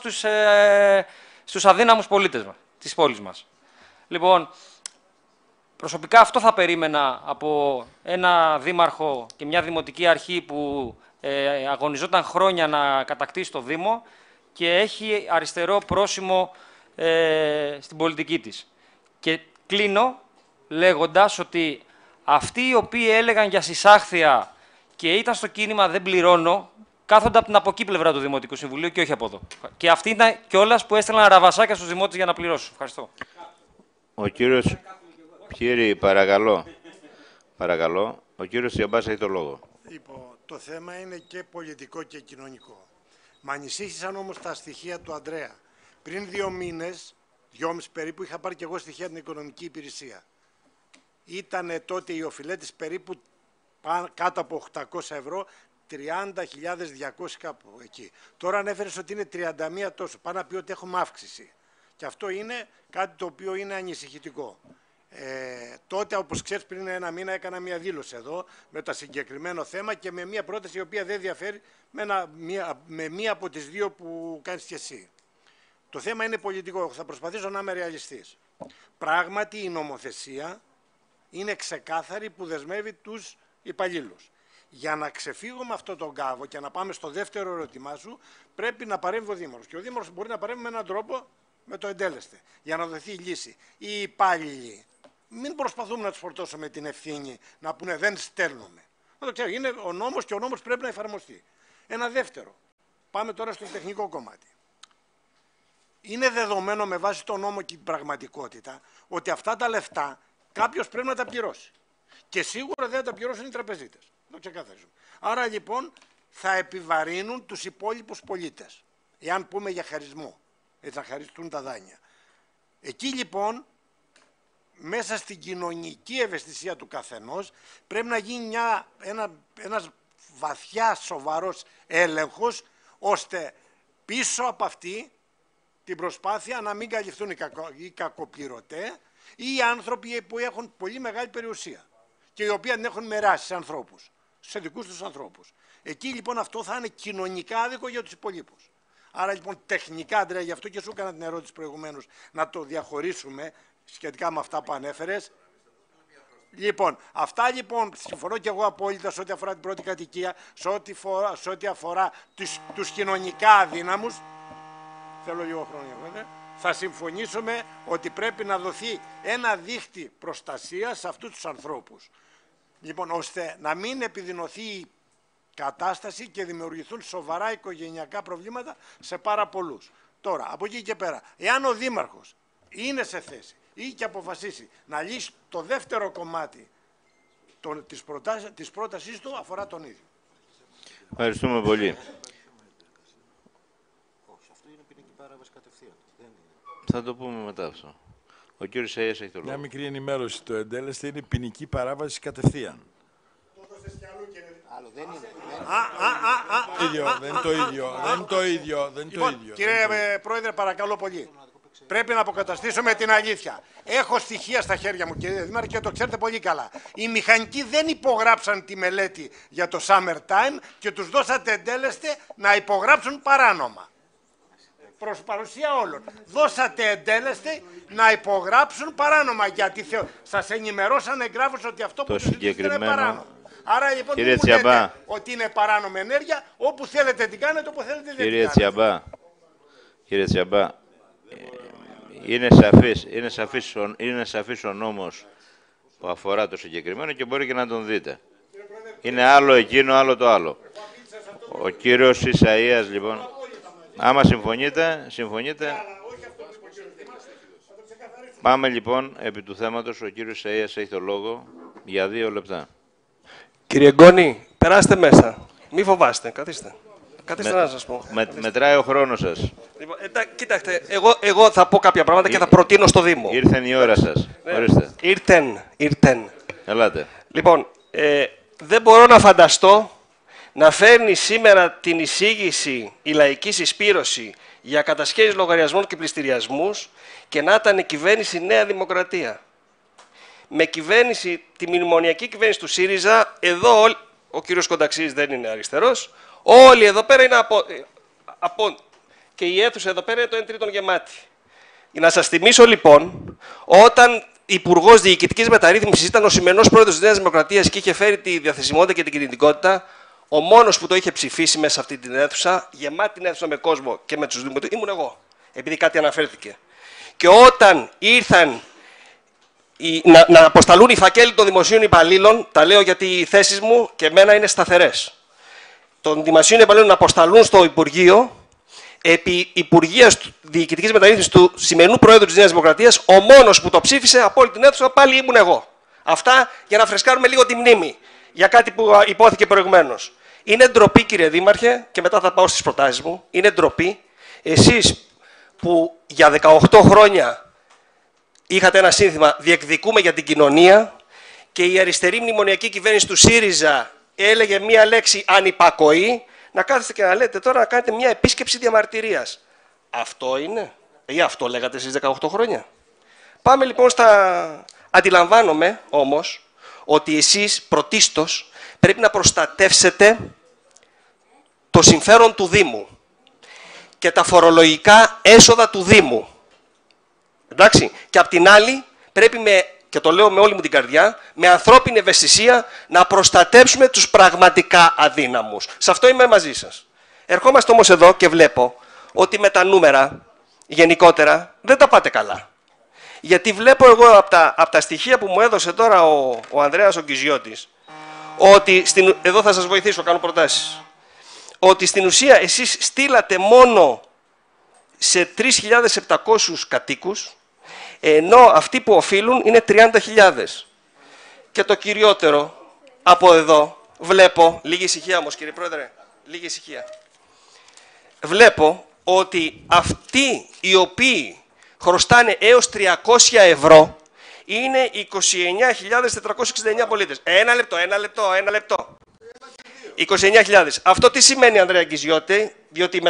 στους αδύναμους πολίτες της πόλης μας. Λοιπόν, προσωπικά αυτό θα περίμενα από ένα δήμαρχο και μια δημοτική αρχή που αγωνιζόταν χρόνια να κατακτήσει το Δήμο και έχει αριστερό πρόσημο στην πολιτική της. Και κλείνω λέγοντας ότι αυτοί οι οποίοι έλεγαν για συσάχθεια και ήταν στο κίνημα «Δεν πληρώνω», κάθονται από την από εκεί πλευρά του Δημοτικού Συμβουλίου και όχι από εδώ. Και αυτοί ήταν κιόλας που έστελναν ραβασάκια στους δημότες για να πληρώσουν. Ευχαριστώ. Ο κύριος Πιέρη, παρακαλώ. Παρακαλώ. Ο κύριος Ιαμπάς έχει το λόγο. Λοιπόν, το θέμα είναι και πολιτικό και κοινωνικό. Μ' ανησύχησαν όμως τα στοιχεία του Ανδρέα. Πριν 2 μήνες, 2,5 περίπου, είχα πάρει και εγώ στοιχεία από την οικονομική υπηρεσία. Ήτανε τότε οι οφειλέτες περίπου κάτω από 800 ευρώ, 30.200 κάπου εκεί. Τώρα ανέφερες ότι είναι 31 τόσο. Πάνω να πει ότι έχουμε αύξηση. Και αυτό είναι κάτι το οποίο είναι ανησυχητικό. Τότε, όπως ξέρεις, πριν 1 μήνα έκανα μια δήλωση εδώ με το συγκεκριμένο θέμα και με μια πρόταση η οποία δεν διαφέρει με μία από τις 2 που κάνεις και εσύ. Το θέμα είναι πολιτικό. Θα προσπαθήσω να είμαι ρεαλιστής. Πράγματι, η νομοθεσία είναι ξεκάθαρη που δεσμεύει τους υπαλλήλους. Για να ξεφύγουμε αυτόν τον κάβο και να πάμε στο δεύτερο ερώτημά σου, πρέπει να παρέμβει ο Δήμαρχος. Και ο Δήμαρχος μπορεί να παρέμβει με έναν τρόπο, με το εντέλεστε, για να δοθεί λύση. Οι υπάλληλοι, μην προσπαθούμε να τους φορτώσουμε την ευθύνη, να πούνε δεν στέλνουμε. Το ξέρω, είναι ο νόμος και ο νόμος πρέπει να εφαρμοστεί. Ένα δεύτερο. Πάμε τώρα στο τεχνικό κομμάτι. Είναι δεδομένο με βάση τον νόμο και την πραγματικότητα ότι αυτά τα λεφτά κάποιος πρέπει να τα πληρώσει. Και σίγουρα δεν θα τα πληρώσουν οι τραπεζίτες. Το ξεκαθαρίζουμε. Άρα λοιπόν θα επιβαρύνουν τους υπόλοιπους πολίτες. Εάν πούμε για χαρισμό. Έτσι να χαριστούν τα δάνεια. Εκεί λοιπόν, μέσα στην κοινωνική ευαισθησία του καθενός, πρέπει να γίνει ένας βαθιά σοβαρός έλεγχος, ώστε πίσω από αυτή την προσπάθεια να μην καλυφθούν οι κακοπληρωτές ή οι άνθρωποι που έχουν πολύ μεγάλη περιουσία και οι οποίοι έχουν μοιράσει σε ανθρώπους, σε δικούς τους ανθρώπους. Εκεί λοιπόν αυτό θα είναι κοινωνικά άδικο για τους υπολείπους. Άρα λοιπόν τεχνικά, Αντρέα, γι' αυτό και σου έκανα την ερώτηση προηγουμένως, να το διαχωρίσουμε σχετικά με αυτά που ανέφερες. Λοιπόν, αυτά λοιπόν, συμφωνώ και εγώ απόλυτα σε ό,τι αφορά την πρώτη κατοικία, σε ό,τι αφορά τους κοινωνικά αδύναμους. Θέλω λίγο χρόνο βέβαια. Θα συμφωνήσουμε ότι πρέπει να δοθεί ένα δίχτυ προστασίας σε αυτούς τους ανθρώπους. Λοιπόν, ώστε να μην επιδεινωθεί η κατάσταση και δημιουργηθούν σοβαρά οικογενειακά προβλήματα σε πάρα πολλούς. Τώρα, από εκεί και πέρα, εάν ο Δήμαρχος είναι σε θέση ή και αποφασίσει να λύσει το δεύτερο κομμάτι της πρότασής του, αφορά τον ίδιο. Ευχαριστούμε πολύ. Όχι, αυτό είναι ποινική παράβαση κατευθείαν. Θα το πούμε μετά αυτό. Ο κύριος Σαΐας έχει το λόγο. Μια μικρή ενημέρωση. Το εντέλεστε είναι ποινική παράβαση κατευθείαν. Άλλο δεν είναι. Δεν είναι το ίδιο. Δεν είναι το ίδιο. Κύριε Πρόεδρε, παρακαλώ πολύ. Πρέπει να αποκαταστήσουμε την αλήθεια. Έχω στοιχεία στα χέρια μου, κύριε Δήμαρχε, και το ξέρετε πολύ καλά. Οι μηχανικοί δεν υπογράψαν τη μελέτη για το Summertime και τους δώσατε εντέλεστε να υπογράψουν παράνομα. Προς παρουσία όλων. Δώσατε εντέλεστε να υπογράψουν παράνομα, γιατί σας ενημερώσαν εγγράφως ότι αυτό που τους είναι παράνομο. Άρα λοιπόν δεν μου λέτε ότι είναι παράνομη ενέργεια, όπου θέλετε την κάνετε, όπου θέλετε δεν την κάνετε. Κύριε Τσιαμπά, είναι σαφής ο νόμος που αφορά το συγκεκριμένο και μπορεί και να τον δείτε. Είναι άλλο εκείνο, άλλο το άλλο. Ο κύριος Ισαΐας, λοιπόν, άμα συμφωνείτε. Πάμε λοιπόν επί του θέματος. Ο κύριος Ισαΐας έχει το λόγο για 2 λεπτά. Κύριε Γκόνη, περάστε μέσα. Μη φοβάστε, καθίστε. Καθίστε να σας πω. Μετράει ο χρόνος σας. Λοιπόν, κοίταξτε, εγώ θα πω κάποια πράγματα και θα προτείνω στο Δήμο. Ήρθεν η ώρα σας. Ορίστε. Ήρθεν. Ελάτε. Λοιπόν, δεν μπορώ να φανταστώ να φέρνει σήμερα την εισήγηση η λαϊκή συσπήρωση για κατασχέσεις λογαριασμών και πληστηριασμούς και να ήταν κυβέρνηση Νέα Δημοκρατία. Με κυβέρνηση, τη μνημονιακή κυβέρνηση του ΣΥΡΙΖΑ, εδώ ο κύριος Κονταξής δεν είναι αριστερός, όλοι εδώ πέρα είναι και η αίθουσα εδώ πέρα είναι το 1/3 γεμάτη. Για να σας θυμίσω λοιπόν, όταν Υπουργός Διοικητικής Μεταρρύθμισης ήταν ο σημερινός πρόεδρος της Νέας Δημοκρατίας και είχε φέρει τη διαθεσιμότητα και την κινητικότητα, ο μόνος που το είχε ψηφίσει μέσα σε αυτή την αίθουσα, γεμάτη την αίθουσα με κόσμο και με τους δημοτικούς, ήμουν εγώ, επειδή κάτι αναφέρθηκε. Και όταν ήρθαν να αποσταλούν οι φακέλοι των δημοσίων υπαλλήλων, τα λέω γιατί οι θέσεις μου και εμένα είναι σταθερές, των δημοσίων υπαλλήλων να αποσταλούν στο Υπουργείο, επί Υπουργείας Διοικητικής Μεταρρύθμισης του σημερινού Προέδρου της Νέας Δημοκρατίας, ο μόνος που το ψήφισε από όλη την αίθουσα πάλι ήμουν εγώ. Αυτά για να φρεσκάρουμε λίγο τη μνήμη για κάτι που υπόθηκε προηγουμένως. Είναι ντροπή, κύριε Δήμαρχε, και μετά θα πάω στις προτάσεις μου. Είναι ντροπή εσείς που για 18 χρόνια είχατε ένα σύνθημα «Διεκδικούμε για την κοινωνία» και η αριστερή μνημονιακή κυβέρνηση του ΣΥΡΙΖΑ έλεγε μία λέξη «ανυπακοή», να κάθεστε και να λέτε τώρα να κάνετε μία επίσκεψη διαμαρτυρίας. Αυτό είναι ή αυτό λέγατε εσείς 18 χρόνια. Πάμε λοιπόν στα... Αντιλαμβάνομαι όμως ότι εσείς πρωτίστως πρέπει να προστατεύσετε το συμφέρον του Δήμου και τα φορολογικά έσοδα του Δήμου. Εντάξει. Και απ' την άλλη πρέπει και το λέω με όλη μου την καρδιά, με ανθρώπινη ευαισθησία να προστατεύσουμε τους πραγματικά αδύναμους. Σε αυτό είμαι μαζί σας. Ερχόμαστε όμως εδώ και βλέπω ότι με τα νούμερα γενικότερα δεν τα πάτε καλά. Γιατί βλέπω εγώ από τα στοιχεία που μου έδωσε τώρα ο Ανδρέας ο Κιζιώτης, ότι εδώ θα σας βοηθήσω, κάνω προτάσεις, ότι στην ουσία εσείς στείλατε μόνο σε 3.700 κατοίκους, ενώ αυτοί που οφείλουν είναι 30.000. Και το κυριότερο, από εδώ, βλέπω, λίγη ησυχία όμως κύριε Πρόεδρε, λίγη ησυχία. Βλέπω ότι αυτοί οι οποίοι χρωστάνε έως 300 ευρώ είναι 29.469 πολίτες. Ένα λεπτό. 29.000. Αυτό τι σημαίνει, Ανδρέα Γκυζιώτη, διότι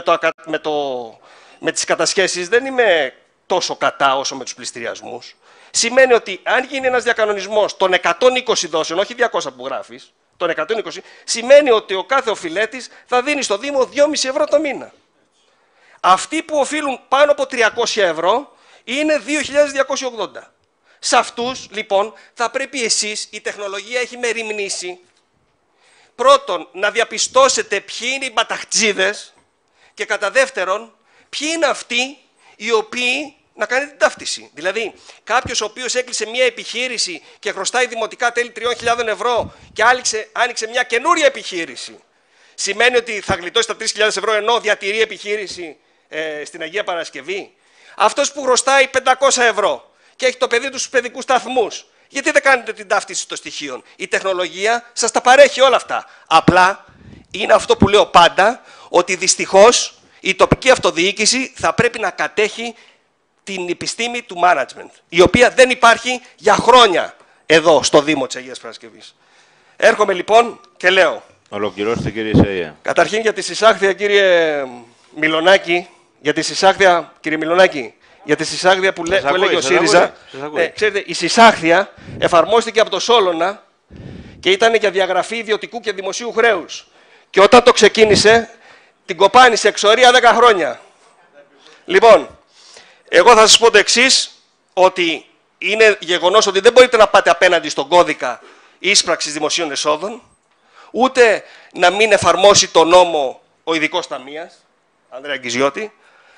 με τις κατασχέσεις δεν είμαι τόσο κατά όσο με τους πληστηριασμούς. Σημαίνει ότι αν γίνει ένας διακανονισμός των 120 δόσεων, όχι 200 που γράφεις, των 120, σημαίνει ότι ο κάθε οφειλέτης θα δίνει στο Δήμο 2,5 ευρώ το μήνα. Αυτοί που οφείλουν πάνω από 300 ευρώ είναι 2.280. Σε αυτούς, λοιπόν, θα πρέπει εσείς, η τεχνολογία έχει μεριμνήσει, πρώτον, να διαπιστώσετε ποιοι είναι οι μπαταχτζίδες και κατά δεύτερον, ποιοι είναι αυτοί οι οποίοι να κάνετε την ταύτιση. Δηλαδή, κάποιος ο οποίος έκλεισε μια επιχείρηση και χρωστάει δημοτικά τέλη 3.000 ευρώ και άνοιξε μια καινούρια επιχείρηση, σημαίνει ότι θα γλιτώσει τα 3.000 ευρώ ενώ διατηρεί επιχείρηση στην Αγία Παρασκευή. Αυτός που χρωστάει 500 ευρώ και έχει το παιδί του στους παιδικούς σταθμούς. Γιατί δεν κάνετε την ταύτιση των στοιχείων? Η τεχνολογία σας τα παρέχει όλα αυτά. Απλά είναι αυτό που λέω πάντα, ότι δυστυχώς η τοπική αυτοδιοίκηση θα πρέπει να κατέχει την επιστήμη του management, η οποία δεν υπάρχει για χρόνια εδώ στο Δήμο της Αγίας Παρασκευής. Έρχομαι λοιπόν και λέω. Ολοκληρώστε, κύριε Ισαΐα. Καταρχήν για τη συσάχθεια, κύριε Μιλονάκη, για τη συσάχθεια, κύριε Μιλονάκη, για τη συσάχθεια που έλεγε ο ΣΥΡΙΖΑ. Ξέρετε, η συσάχθεια εφαρμόστηκε από το Σόλωνα και ήταν για διαγραφή ιδιωτικού και δημοσίου χρέους. Και όταν το ξεκίνησε, την κοπάνησε εξορία 10 χρόνια. Λοιπόν, εγώ θα σας πω το εξής, ότι είναι γεγονός ότι δεν μπορείτε να πάτε απέναντι στον κώδικα ίσπραξης δημοσίων εσόδων, ούτε να μην εφαρμόσει το νόμο ο ειδικός ταμείας, Ανδρέα Γκυζιώτη.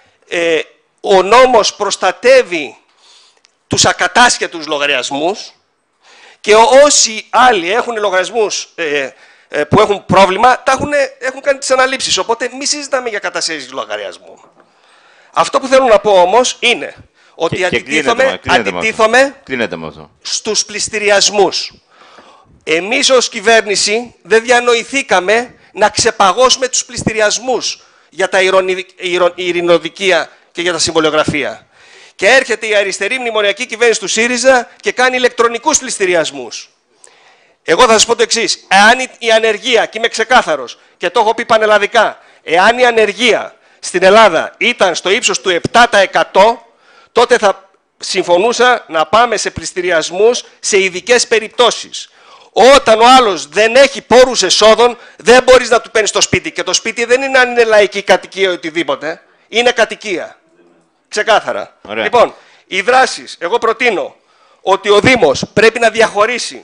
Ο νόμος προστατεύει τους ακατάσχετους λογαριασμούς και όσοι άλλοι έχουν λογαριασμούς που έχουν πρόβλημα, έχουν κάνει τις αναλήψεις. Οπότε μη συζητάμε για κατασχέσεις λογαριασμού. Αυτό που θέλω να πω όμως είναι ότι αντιτίθομαι στους πληστηριασμούς. Εμείς ως κυβέρνηση δεν διανοηθήκαμε να ξεπαγώσουμε τους πληστηριασμούς για τα ειρηνοδικεία και για τα συμβολιογραφία. Και έρχεται η αριστερή μνημονιακή κυβέρνηση του ΣΥΡΙΖΑ και κάνει ηλεκτρονικούς πληστηριασμούς. Εγώ θα σας πω το εξής. Εάν η ανεργία, και είμαι ξεκάθαρος και το έχω πει πανελλαδικά, εάν η ανεργία στην Ελλάδα ήταν στο ύψος του 7%, τότε θα συμφωνούσα να πάμε σε πληστηριασμούς σε ειδικές περιπτώσεις. Όταν ο άλλος δεν έχει πόρους εσόδων, δεν μπορείς να του παίρνεις στο σπίτι. Και το σπίτι δεν είναι αν είναι λαϊκή κατοικία ή οτιδήποτε. Είναι κατοικία. Ξεκάθαρα. Ωραία. Λοιπόν, οι δράσεις, εγώ προτείνω ότι ο Δήμος πρέπει να διαχωρίσει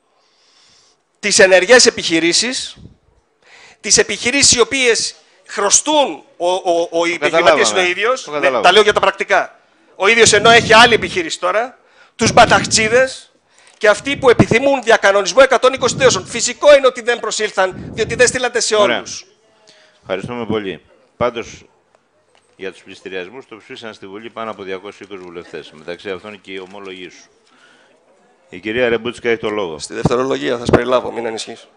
τις ενεργές επιχειρήσεις, τις επιχειρήσεις οι οποίες χρωστούν ο επιχειρηματίας είναι ο ίδιος, τα λέω για τα πρακτικά, ο ίδιος ενώ έχει άλλη επιχείρηση τώρα, τους μπαταχτσίδες και αυτοί που επιθυμούν διακανονισμό 120 θέσεων. Φυσικό είναι ότι δεν προσήλθαν, διότι δεν στείλατε σε όλους. Ευχαριστούμε πολύ. Πάντως, για τους πληστηριασμούς το ψήφισαν στη Βουλή πάνω από 220 βουλευτές. Μεταξύ αυτών και οι ομολογοί σου. Η κυρία Ρεμπούτσικα έχει το λόγο. Στη δευτερολογία θα σας περιλάβω, μην ανησυχείς.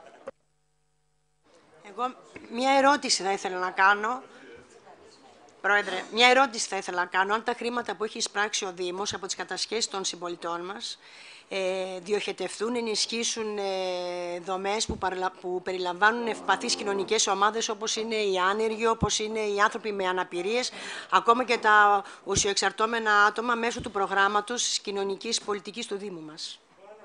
Εγώ μια ερώτηση θα ήθελα να κάνω. Πρόεδρε, μια ερώτηση θα ήθελα να κάνω. Αν τα χρήματα που έχει εισπράξει ο Δήμος από τις κατασχέσεις των συμπολιτών μας διοχετευτούν, ενισχύσουν δομές που περιλαμβάνουν ευπαθείς κοινωνικές ομάδες όπως είναι οι άνεργοι, όπως είναι οι άνθρωποι με αναπηρίες, ακόμα και τα ουσιοεξαρτώμενα άτομα μέσω του προγράμματος της κοινωνικής πολιτικής του Δήμου μας.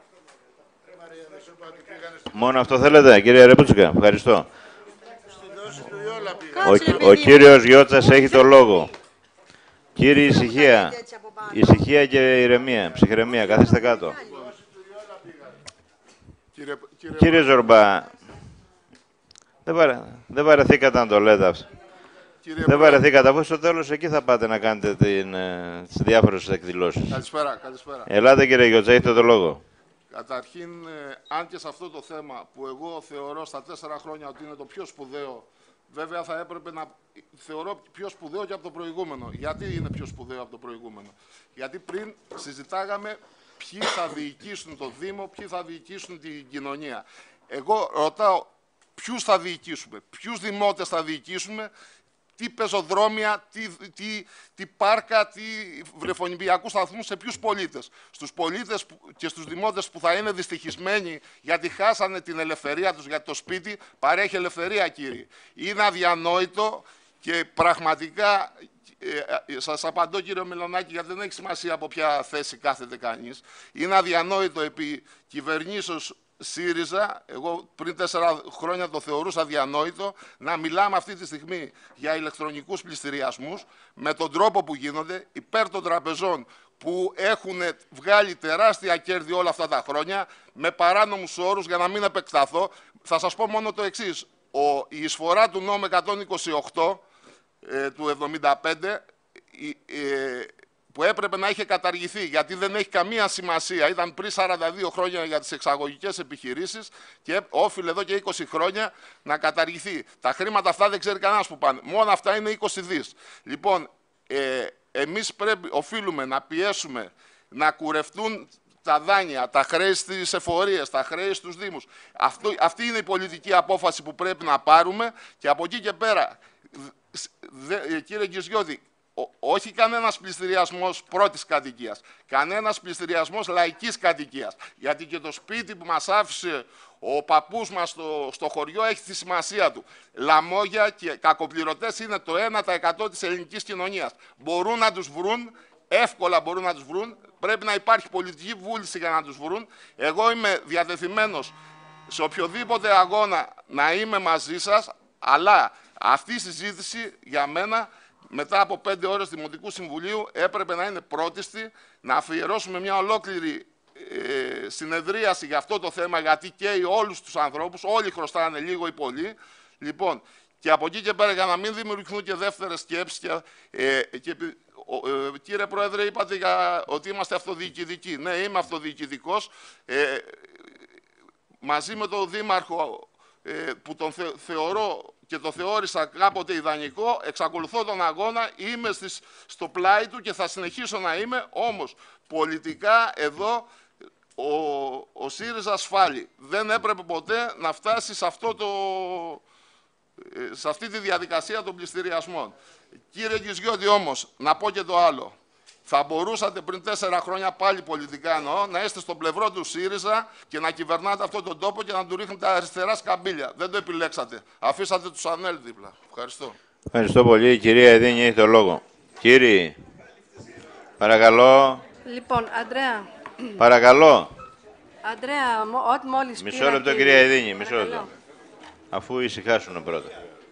Μόνο αυτό θέλετε, κυρία Ρεμπούτσικα. Ευχαριστώ. Ο κύριος Γιώτσας έχει το λόγο. Κύριε ησυχία. Ησυχία και ηρεμία. Ψυχραιμία. Καθίστε κάτω. Κύριε Ζορμπά, δεν βαρεθήκατε να το λέτε αυτό. Δεν βαρεθήκατε, αφού στο τέλος εκεί θα πάτε να κάνετε τις διάφορες εκδηλώσεις. Καλησπέρα. Ελάτε κύριε Γιώτσα, έχετε το λόγο. Καταρχήν, αν και σε αυτό το θέμα που εγώ θεωρώ στα 4 χρόνια ότι είναι το πιο σπουδαίο, βέβαια θα έπρεπε να θεωρώ πιο σπουδαίο και από το προηγούμενο. Γιατί είναι πιο σπουδαίο από το προηγούμενο? Γιατί πριν συζητάγαμε ποιοι θα διοικήσουν το Δήμο, ποιοι θα διοικήσουν την κοινωνία. Εγώ ρωτάω ποιους θα διοικήσουμε, ποιους δημότες θα διοικήσουμε, τι πεζοδρόμια, τι πάρκα, τι βρεφονιπιακούς σταθμούς, σε ποιους πολίτες. Στους πολίτες και στους δημότες που θα είναι δυστυχισμένοι γιατί χάσανε την ελευθερία τους, γιατί το σπίτι παρέχει ελευθερία, κύριοι. Είναι αδιανόητο και πραγματικά, σας απαντώ κύριε Μιλονάκη, γιατί δεν έχει σημασία από ποια θέση κάθεται κανείς. Είναι αδιανόητο επί κυβερνήσεως ΣΥΡΙΖΑ, εγώ πριν 4 χρόνια το θεωρούσα αδιανόητο, να μιλάμε αυτή τη στιγμή για ηλεκτρονικούς πληστηριασμούς με τον τρόπο που γίνονται υπέρ των τραπεζών που έχουν βγάλει τεράστια κέρδη όλα αυτά τα χρόνια με παράνομους όρους. Για να μην επεκταθώ, θα σας πω μόνο το εξής. Η εισφορά του νόμου 128 του 1975 που έπρεπε να είχε καταργηθεί, γιατί δεν έχει καμία σημασία. Ήταν πριν 42 χρόνια για τις εξαγωγικές επιχειρήσεις και όφιλε εδώ και 20 χρόνια να καταργηθεί. Τα χρήματα αυτά δεν ξέρει κανένας που πάνε. Μόνο αυτά είναι 20 δις. Λοιπόν, εμείς οφείλουμε να πιέσουμε να κουρευτούν τα δάνεια, τα χρέη στις εφορίες, τα χρέη στους Δήμους. Αυτή είναι η πολιτική απόφαση που πρέπει να πάρουμε και από εκεί και πέρα, κύριε Γκυζιώτη, όχι κανένας πληστηριασμός πρώτης κατοικίας, κανένας πληστηριασμός λαϊκής κατοικίας. Γιατί και το σπίτι που μας άφησε ο παππούς μας στο χωριό έχει τη σημασία του. Λαμόγια και κακοπληρωτές είναι το 1% της ελληνικής κοινωνίας. Μπορούν να τους βρουν, εύκολα μπορούν να τους βρουν, πρέπει να υπάρχει πολιτική βούληση για να τους βρουν. Εγώ είμαι διατεθειμένος σε οποιοδήποτε αγώνα να είμαι μαζί σας, αλλά αυτή η συζήτηση για μένα, μετά από 5 ώρες Δημοτικού Συμβουλίου, έπρεπε να είναι πρώτιστη, να αφιερώσουμε μια ολόκληρη συνεδρίαση για αυτό το θέμα, γιατί καίει όλους τους ανθρώπους, όλοι χρωστάνε λίγο ή πολύ. Λοιπόν, και από εκεί και πέρα, για να μην δημιουργηθούν και δεύτερες σκέψεις, κύριε Πρόεδρε, είπατε ότι είμαστε αυτοδιοικητικοί. Ναι, είμαι αυτοδιοικητικός. Μαζί με τον Δήμαρχο, που τον θεωρώ και το θεώρησα κάποτε ιδανικό, εξακολουθώ τον αγώνα, είμαι στο πλάι του και θα συνεχίσω να είμαι, όμως πολιτικά εδώ ο ΣΥΡΙΖΑ ασφάλει. Δεν έπρεπε ποτέ να φτάσει σε αυτή τη διαδικασία των πληστηριασμών. Κύριε Γκυζιώτη, όμως, να πω και το άλλο. Θα μπορούσατε πριν 4 χρόνια, πάλι πολιτικά εννοώ, να είστε στο πλευρό του ΣΥΡΙΖΑ και να κυβερνάτε αυτόν τον τόπο και να του ρίχνετε αριστερά σκαμπίλια. Δεν το επιλέξατε. Αφήσατε τους ΑΝΕΛ δίπλα. Ευχαριστώ. Ευχαριστώ πολύ. Η κυρία Εδίνη έχει το λόγο. Κύριε, παρακαλώ. Λοιπόν, Αντρέα. Παρακαλώ. Αντρέα, ό,τι μόλις πήρα... Μισό λεπτό, κυρία Εδίνη, μισό λεπτό. Αφού ησυχάσουν πρώτα.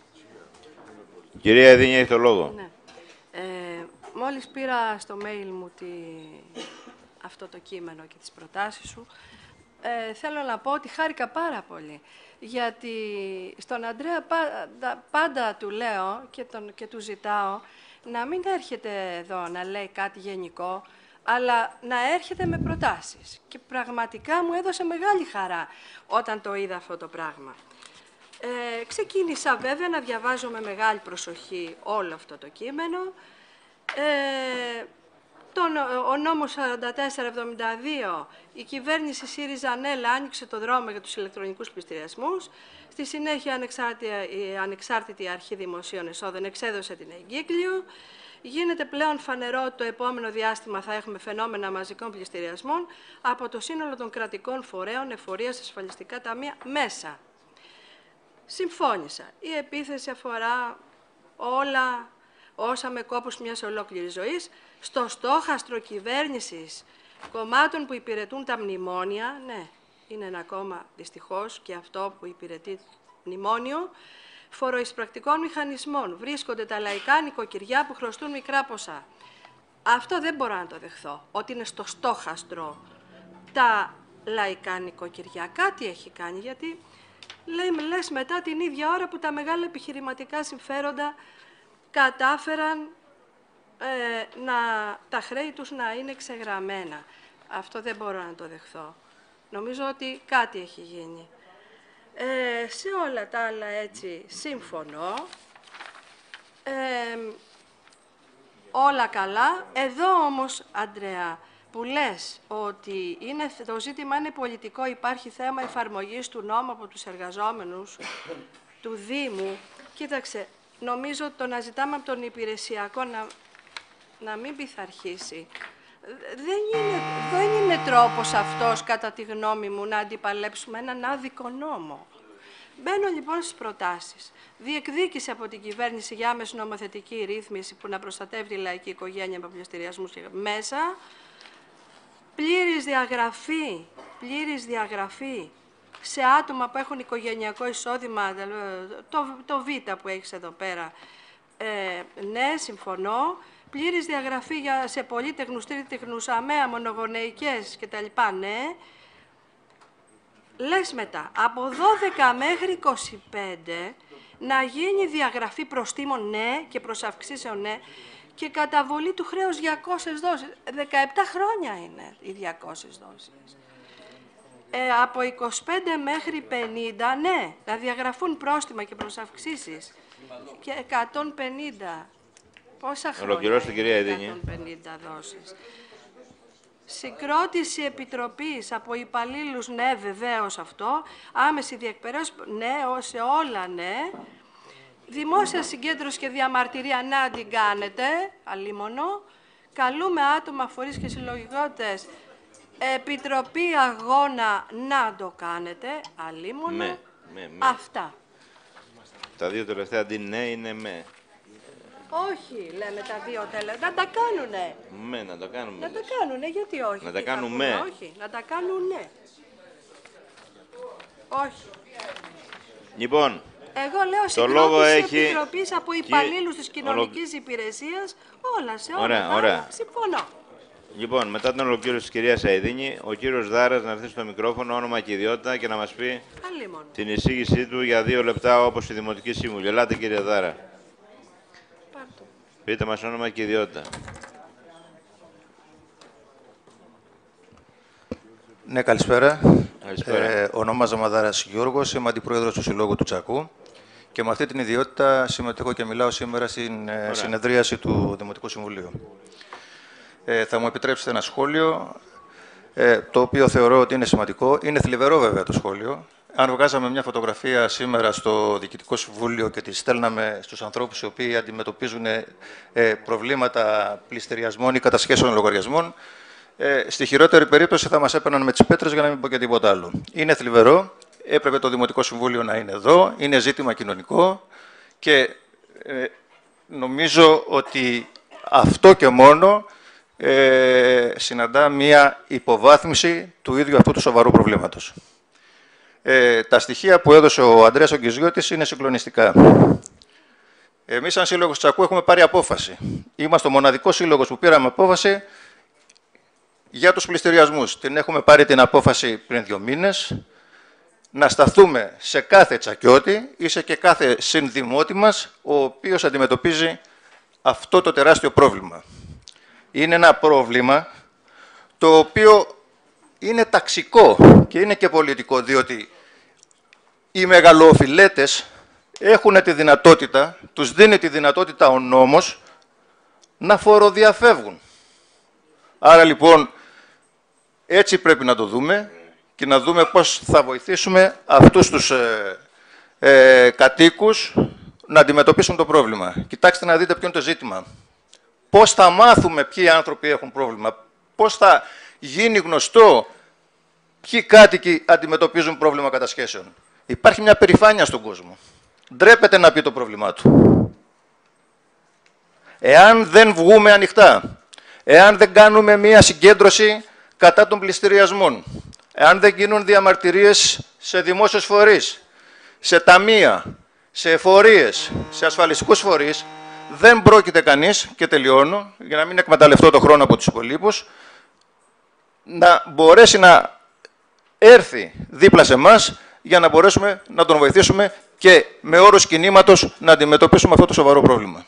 Κυρία Εδίνη έχει το λόγο. Ναι. Μόλις πήρα στο mail μου αυτό το κείμενο και τις προτάσεις σου, θέλω να πω ότι χάρηκα πάρα πολύ. Γιατί στον Αντρέα πάντα του λέω και του ζητάω να μην έρχεται εδώ να λέει κάτι γενικό, αλλά να έρχεται με προτάσεις. Και πραγματικά μου έδωσε μεγάλη χαρά όταν το είδα αυτό το πράγμα. Ξεκίνησα βέβαια να διαβάζω με μεγάλη προσοχή όλο αυτό το κείμενο. Ο νόμος 4472, η κυβέρνηση ΣΥΡΙΖΑ-ΑΝΕΛ άνοιξε το δρόμο για τους ηλεκτρονικούς πληστηριασμούς. Στη συνέχεια, η Ανεξάρτητη Αρχή Δημοσίων Εσόδων εξέδωσε την εγκύκλιο. Γίνεται πλέον φανερό ότι το επόμενο διάστημα θα έχουμε φαινόμενα μαζικών πληστηριασμών από το σύνολο των κρατικών φορέων, εφορίας, ασφαλιστικά ταμεία μέσα. Συμφώνησα. Η επίθεση αφορά όλα όσα με κόπους μιας ολόκληρης ζωής, στο στόχαστρο κυβέρνησης κομμάτων που υπηρετούν τα μνημόνια, ναι, είναι ένα κόμμα δυστυχώς και αυτό που υπηρετεί μνημόνιο, φοροεισπρακτικών μηχανισμών. Βρίσκονται τα λαϊκά νοικοκυριά που χρωστούν μικρά ποσά. Αυτό δεν μπορώ να το δεχθώ, ότι είναι στο στόχαστρο τα λαϊκά νοικοκυριά. Κάτι έχει κάνει, γιατί λες μετά την ίδια ώρα που τα μεγάλα επιχειρηματικά συμφέροντα κατάφεραν τα χρέη τους να είναι ξεγραμμένα. Αυτό δεν μπορώ να το δεχθώ. Νομίζω ότι κάτι έχει γίνει. Σε όλα τα άλλα έτσι συμφωνώ. Όλα καλά. Εδώ όμως, Αντρέα, που λες ότι το ζήτημα είναι πολιτικό, υπάρχει θέμα εφαρμογής του νόμου από τους εργαζόμενους του Δήμου. Κοίταξε, νομίζω ότι το να ζητάμε από τον υπηρεσιακό να μην πειθαρχήσει, δεν είναι τρόπος αυτός, κατά τη γνώμη μου, να αντιπαλέψουμε έναν άδικο νόμο. Μπαίνω λοιπόν στις προτάσεις. Διεκδίκησε από την κυβέρνηση για άμεση νομοθετική ρύθμιση που να προστατεύει τη λαϊκή οικογένεια από πληστηριασμούς μέσα. Πλήρης διαγραφή σε άτομα που έχουν οικογενειακό εισόδημα, το Β που έχεις εδώ πέρα. Ναι, συμφωνώ. Πλήρης διαγραφή σε πολύτεχνους, τρίτεχνους, αμαία, μονογονεϊκές κτλ. Ναι. Λες μετά, από 12 μέχρι 25, να γίνει διαγραφή προστίμων, ναι, και προς αυξήσεων, ναι, και καταβολή του χρέους 200 δόσεις. 17 χρόνια είναι οι 200 δόσεις. Από 25 μέχρι 50, ναι, να διαγραφούν πρόστιμα και προσαυξήσεις. Και 150. Πόσα χρόνια Ολοκληρώστε, κυρία Ειδίνη. 150 δόσεις. Συγκρότηση επιτροπής από υπαλλήλους, ναι, βεβαίως αυτό. Άμεση διεκπαιρέωση, ναι, σε όλα, ναι. Δημόσια συγκέντρωση και διαμαρτυρία, να την κάνετε, αλίμονο. Καλούμε άτομα, φορείς και συλλογικότητες. Επιτροπή αγώνα, να το κάνετε, αλίμονο. Αυτά. Τα δύο τελευταία αντί ναι είναι με. Όχι, λέμε τα δύο τελευταία. Να τα κάνουνε. Να τα κάνουμε. Να τα κάνουνε, γιατί όχι. Να τα κάνουμε. Όχι, να τα κάνουνε. Όχι. Λοιπόν, εγώ λέω συγκρότηση επιτροπής από υπαλλήλους της κοινωνικής υπηρεσίας, όλα σε όλα. Ωραία. Συμφωνώ. Λοιπόν, μετά την ολοκλήρωση της κυρίας Αηδίνη, ο κύριος Δάρας να έρθει στο μικρόφωνο, όνομα και ιδιότητα και να μας πει την εισήγησή του για 2 λεπτά όπως η Δημοτική Σύμβουλη. Ελάτε, κύριε Δάρα. Πείτε μας όνομα και ιδιότητα. Ναι, καλησπέρα. Καλησπέρα. Ονόμαζα Δάρας Γιώργος, είμαι αντιπρόεδρος του Συλλόγου του Τσακού και με αυτή την ιδιότητα συμμετέχω και μιλάω σήμερα στην συνεδρίαση του Δημοτικού Συμβουλίου. Θα μου επιτρέψετε ένα σχόλιο, το οποίο θεωρώ ότι είναι σημαντικό. Είναι θλιβερό βέβαια το σχόλιο. Αν βγάζαμε μια φωτογραφία σήμερα στο Διοικητικό Συμβούλιο και τη στέλναμε στους ανθρώπους οι οποίοι αντιμετωπίζουν προβλήματα πληστηριασμών ή κατασχέσεων λογαριασμών, στη χειρότερη περίπτωση θα μας έπαιρναν με τις πέτρες για να μην πω και τίποτα άλλο. Είναι θλιβερό. Έπρεπε το Δημοτικό Συμβούλιο να είναι εδώ. Είναι ζήτημα κοινωνικό και νομίζω ότι αυτό και μόνο συναντά μία υποβάθμιση του ίδιου αυτού του σοβαρού προβλήματος. Τα στοιχεία που έδωσε ο Ανδρέας Ογκυζιώτης είναι συγκλονιστικά. Εμείς, σαν Σύλλογος Τσακού, έχουμε πάρει απόφαση. Είμαστε ο μοναδικός σύλλογος που πήραμε απόφαση για τους πληστηριασμούς. Την έχουμε πάρει την απόφαση πριν 2 μήνες, να σταθούμε σε κάθε τσακιώτη ή σε και κάθε συνδημότη μας, ο οποίος αντιμετωπίζει αυτό το τεράστιο πρόβλημα. Είναι ένα πρόβλημα το οποίο είναι ταξικό και είναι και πολιτικό, διότι οι μεγαλοοφιλέτες έχουν τη δυνατότητα, τους δίνει τη δυνατότητα ο νόμος να φοροδιαφεύγουν. Άρα λοιπόν έτσι πρέπει να το δούμε και να δούμε πώς θα βοηθήσουμε αυτούς τους κατοίκους να αντιμετωπίσουν το πρόβλημα. Κοιτάξτε να δείτε ποιο είναι το ζήτημα. Πώς θα μάθουμε ποιοι άνθρωποι έχουν πρόβλημα, πώς θα γίνει γνωστό ποιοι κάτοικοι αντιμετωπίζουν πρόβλημα κατασχέσεων. Υπάρχει μια περηφάνεια στον κόσμο. Ντρέπεται να πει το πρόβλημά του. Εάν δεν βγούμε ανοιχτά, εάν δεν κάνουμε μια συγκέντρωση κατά των πληστηριασμών, εάν δεν γίνουν διαμαρτυρίες σε δημόσιους φορείς, σε ταμεία, σε εφορίες, σε ασφαλιστικούς φορείς, δεν πρόκειται κανείς, και τελειώνω, για να μην εκμεταλλευτώ το χρόνο από τους υπολείπους, να μπορέσει να έρθει δίπλα σε εμάς για να μπορέσουμε να τον βοηθήσουμε και με όρους κινήματος να αντιμετωπίσουμε αυτό το σοβαρό πρόβλημα.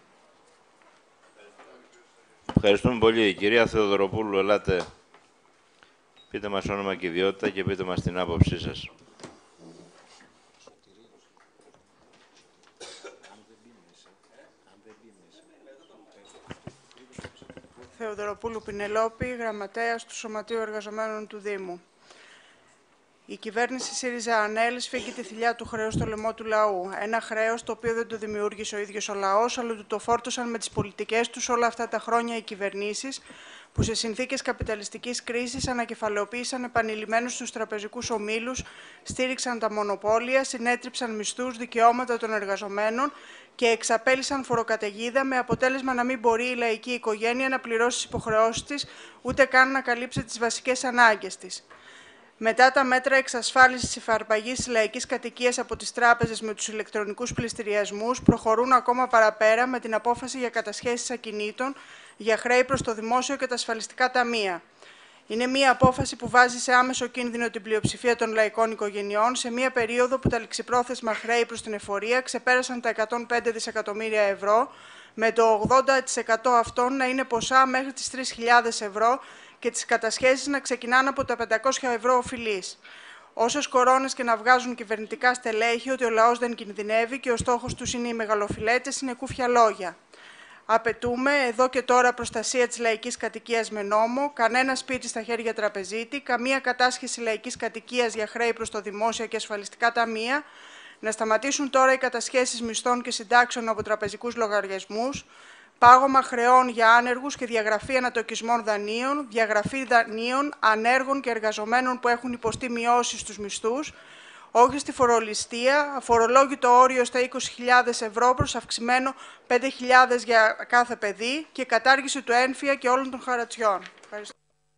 Ευχαριστούμε πολύ. Κυρία Θεοδωροπούλου, ελάτε. Πείτε μας όνομα και ιδιότητα και πείτε μας την άποψή σας. Θεοδωροπούλου Πινελόπη, γραμματέας του Σωματείου Εργαζομένων του Δήμου. Η κυβέρνηση ΣΥΡΙΖΑ ΑΝΕΛ σφίγγει τη θηλιά του χρέους στο λαιμό του λαού. Ένα χρέος το οποίο δεν το δημιούργησε ο ίδιος ο λαός, αλλά του το φόρτωσαν με τις πολιτικές τους όλα αυτά τα χρόνια οι κυβερνήσεις, που σε συνθήκες καπιταλιστικής κρίσης ανακεφαλαιοποίησαν επανειλημμένους τους τραπεζικούς ομίλους, στήριξαν τα μονοπόλια, συνέτριψαν μισθούς, δικαιώματα των εργαζομένων και εξαπέλυσαν φοροκαταιγίδα, με αποτέλεσμα να μην μπορεί η λαϊκή οικογένεια να πληρώσει τις υποχρεώσεις της, ούτε καν να καλύψει τις βασικές ανάγκες της. Μετά τα μέτρα εξασφάλισης υφαρπαγής της λαϊκής κατοικίας από τις τράπεζες με τους ηλεκτρονικούς πληστηριασμούς, προχωρούν ακόμα παραπέρα με την απόφαση για κατασχέσεις ακινήτων, για χρέη προς το δημόσιο και τα ασφαλιστικά ταμεία. Είναι μια απόφαση που βάζει σε άμεσο κίνδυνο την πλειοψηφία των λαϊκών οικογενειών σε μια περίοδο που τα ληξιπρόθεσμα χρέη προς την εφορία ξεπέρασαν τα 105 δισεκατομμύρια ευρώ, με το 80% αυτών να είναι ποσά μέχρι τις 3.000 ευρώ και τις κατασχέσεις να ξεκινάνε από τα 500 ευρώ οφειλής. Όσες κορώνες και να βγάζουν κυβερνητικά στελέχη ότι ο λαός δεν κινδυνεύει και ο στόχος τους είναι οι μεγαλοφιλέτες, είναι κούφια λόγια. Απαιτούμε εδώ και τώρα προστασία της λαϊκής κατοικίας με νόμο, κανένα σπίτι στα χέρια τραπεζίτη, καμία κατάσχεση λαϊκής κατοικίας για χρέη προς το δημόσιο και ασφαλιστικά ταμεία, να σταματήσουν τώρα οι κατασχέσεις μισθών και συντάξεων από τραπεζικούς λογαριασμούς, πάγωμα χρεών για άνεργους και διαγραφή ανατοκισμών δανείων, διαγραφή δανείων ανέργων και εργαζομένων που έχουν υποστεί μειώσεις στους μισθούς, όχι στη φορολιστία, αφορολόγητο όριο στα 20.000 ευρώ προς αυξημένο 5.000 για κάθε παιδί και κατάργηση του έμφυα και όλων των χαρατσιών. Ευχαριστώ.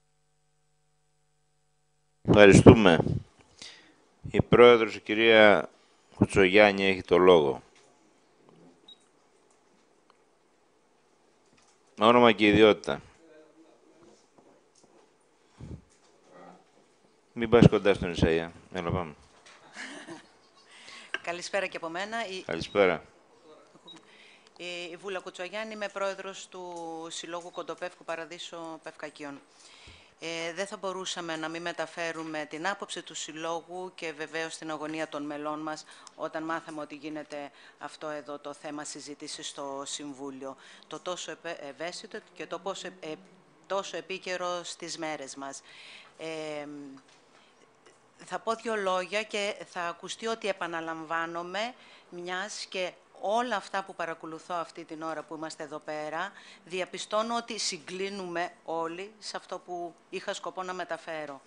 Ευχαριστούμε. Η Πρόεδρος, η κυρία Κουτσογιάννη, έχει το λόγο. Όνομα και ιδιότητα. Μην πας κοντά στον Ισαΐα. Έλα, πάμε. Καλησπέρα και από μένα. Καλησπέρα. Η Βούλα Κουτσογιάννη, είμαι πρόεδρος του Συλλόγου Κοντοπεύκου Παραδείσο Πευκακίων. Δεν θα μπορούσαμε να μην μεταφέρουμε την άποψη του Συλλόγου και βεβαίως την αγωνία των μελών μας όταν μάθαμε ότι γίνεται αυτό εδώ το θέμα συζήτησης στο Συμβούλιο. Το τόσο ευαίσθητο και το τόσο επίκαιρο στις μέρες μας. Θα πω δύο λόγια και θα ακουστεί ότι επαναλαμβάνομαι, μιας και όλα αυτά που παρακολουθώ αυτή την ώρα που είμαστε εδώ πέρα, διαπιστώνω ότι συγκλίνουμε όλοι σε αυτό που είχα σκοπό να μεταφέρω.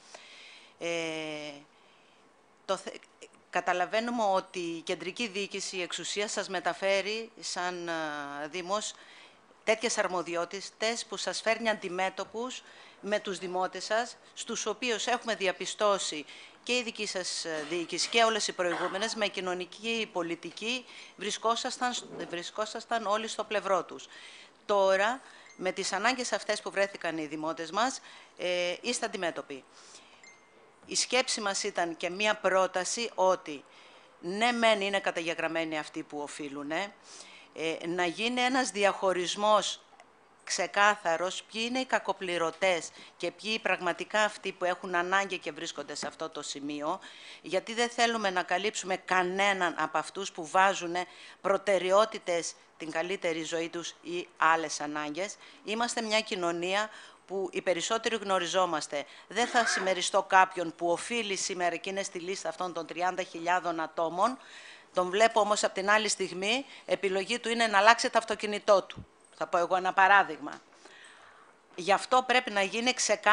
Καταλαβαίνουμε ότι η κεντρική διοίκηση, η εξουσία σας μεταφέρει σαν Δήμος τέτοιες αρμοδιότητες που σας φέρνει αντιμέτωπους με τους δημότες σας, στους οποίους έχουμε διαπιστώσει και η δική σας διοίκηση και όλες οι προηγούμενες, με κοινωνική πολιτική βρισκόσασταν όλοι στο πλευρό τους. Τώρα, με τις ανάγκες αυτές που βρέθηκαν οι δημότες μας, είστε αντιμέτωποι. Η σκέψη μας ήταν και μία πρόταση ότι ναι μεν είναι καταγεγραμμένοι αυτοί που οφείλουν, να γίνει ένας διαχωρισμός ξεκάθαρος ποιοι είναι οι κακοπληρωτές και ποιοι πραγματικά αυτοί που έχουν ανάγκη και βρίσκονται σε αυτό το σημείο, γιατί δεν θέλουμε να καλύψουμε κανέναν από αυτούς που βάζουν προτεραιότητες την καλύτερη ζωή τους ή άλλες ανάγκες. Είμαστε μια κοινωνία που οι περισσότεροι γνωριζόμαστε. Δεν θα συμμεριστώ κάποιον που οφείλει σήμερα και είναι στη λίστα αυτών των 30.000 ατόμων. Τον βλέπω όμως από την άλλη στιγμή, επιλογή του είναι να αλλάξει το αυτοκίνητό του. Θα πω εγώ ένα παράδειγμα. Γι' αυτό πρέπει να γίνει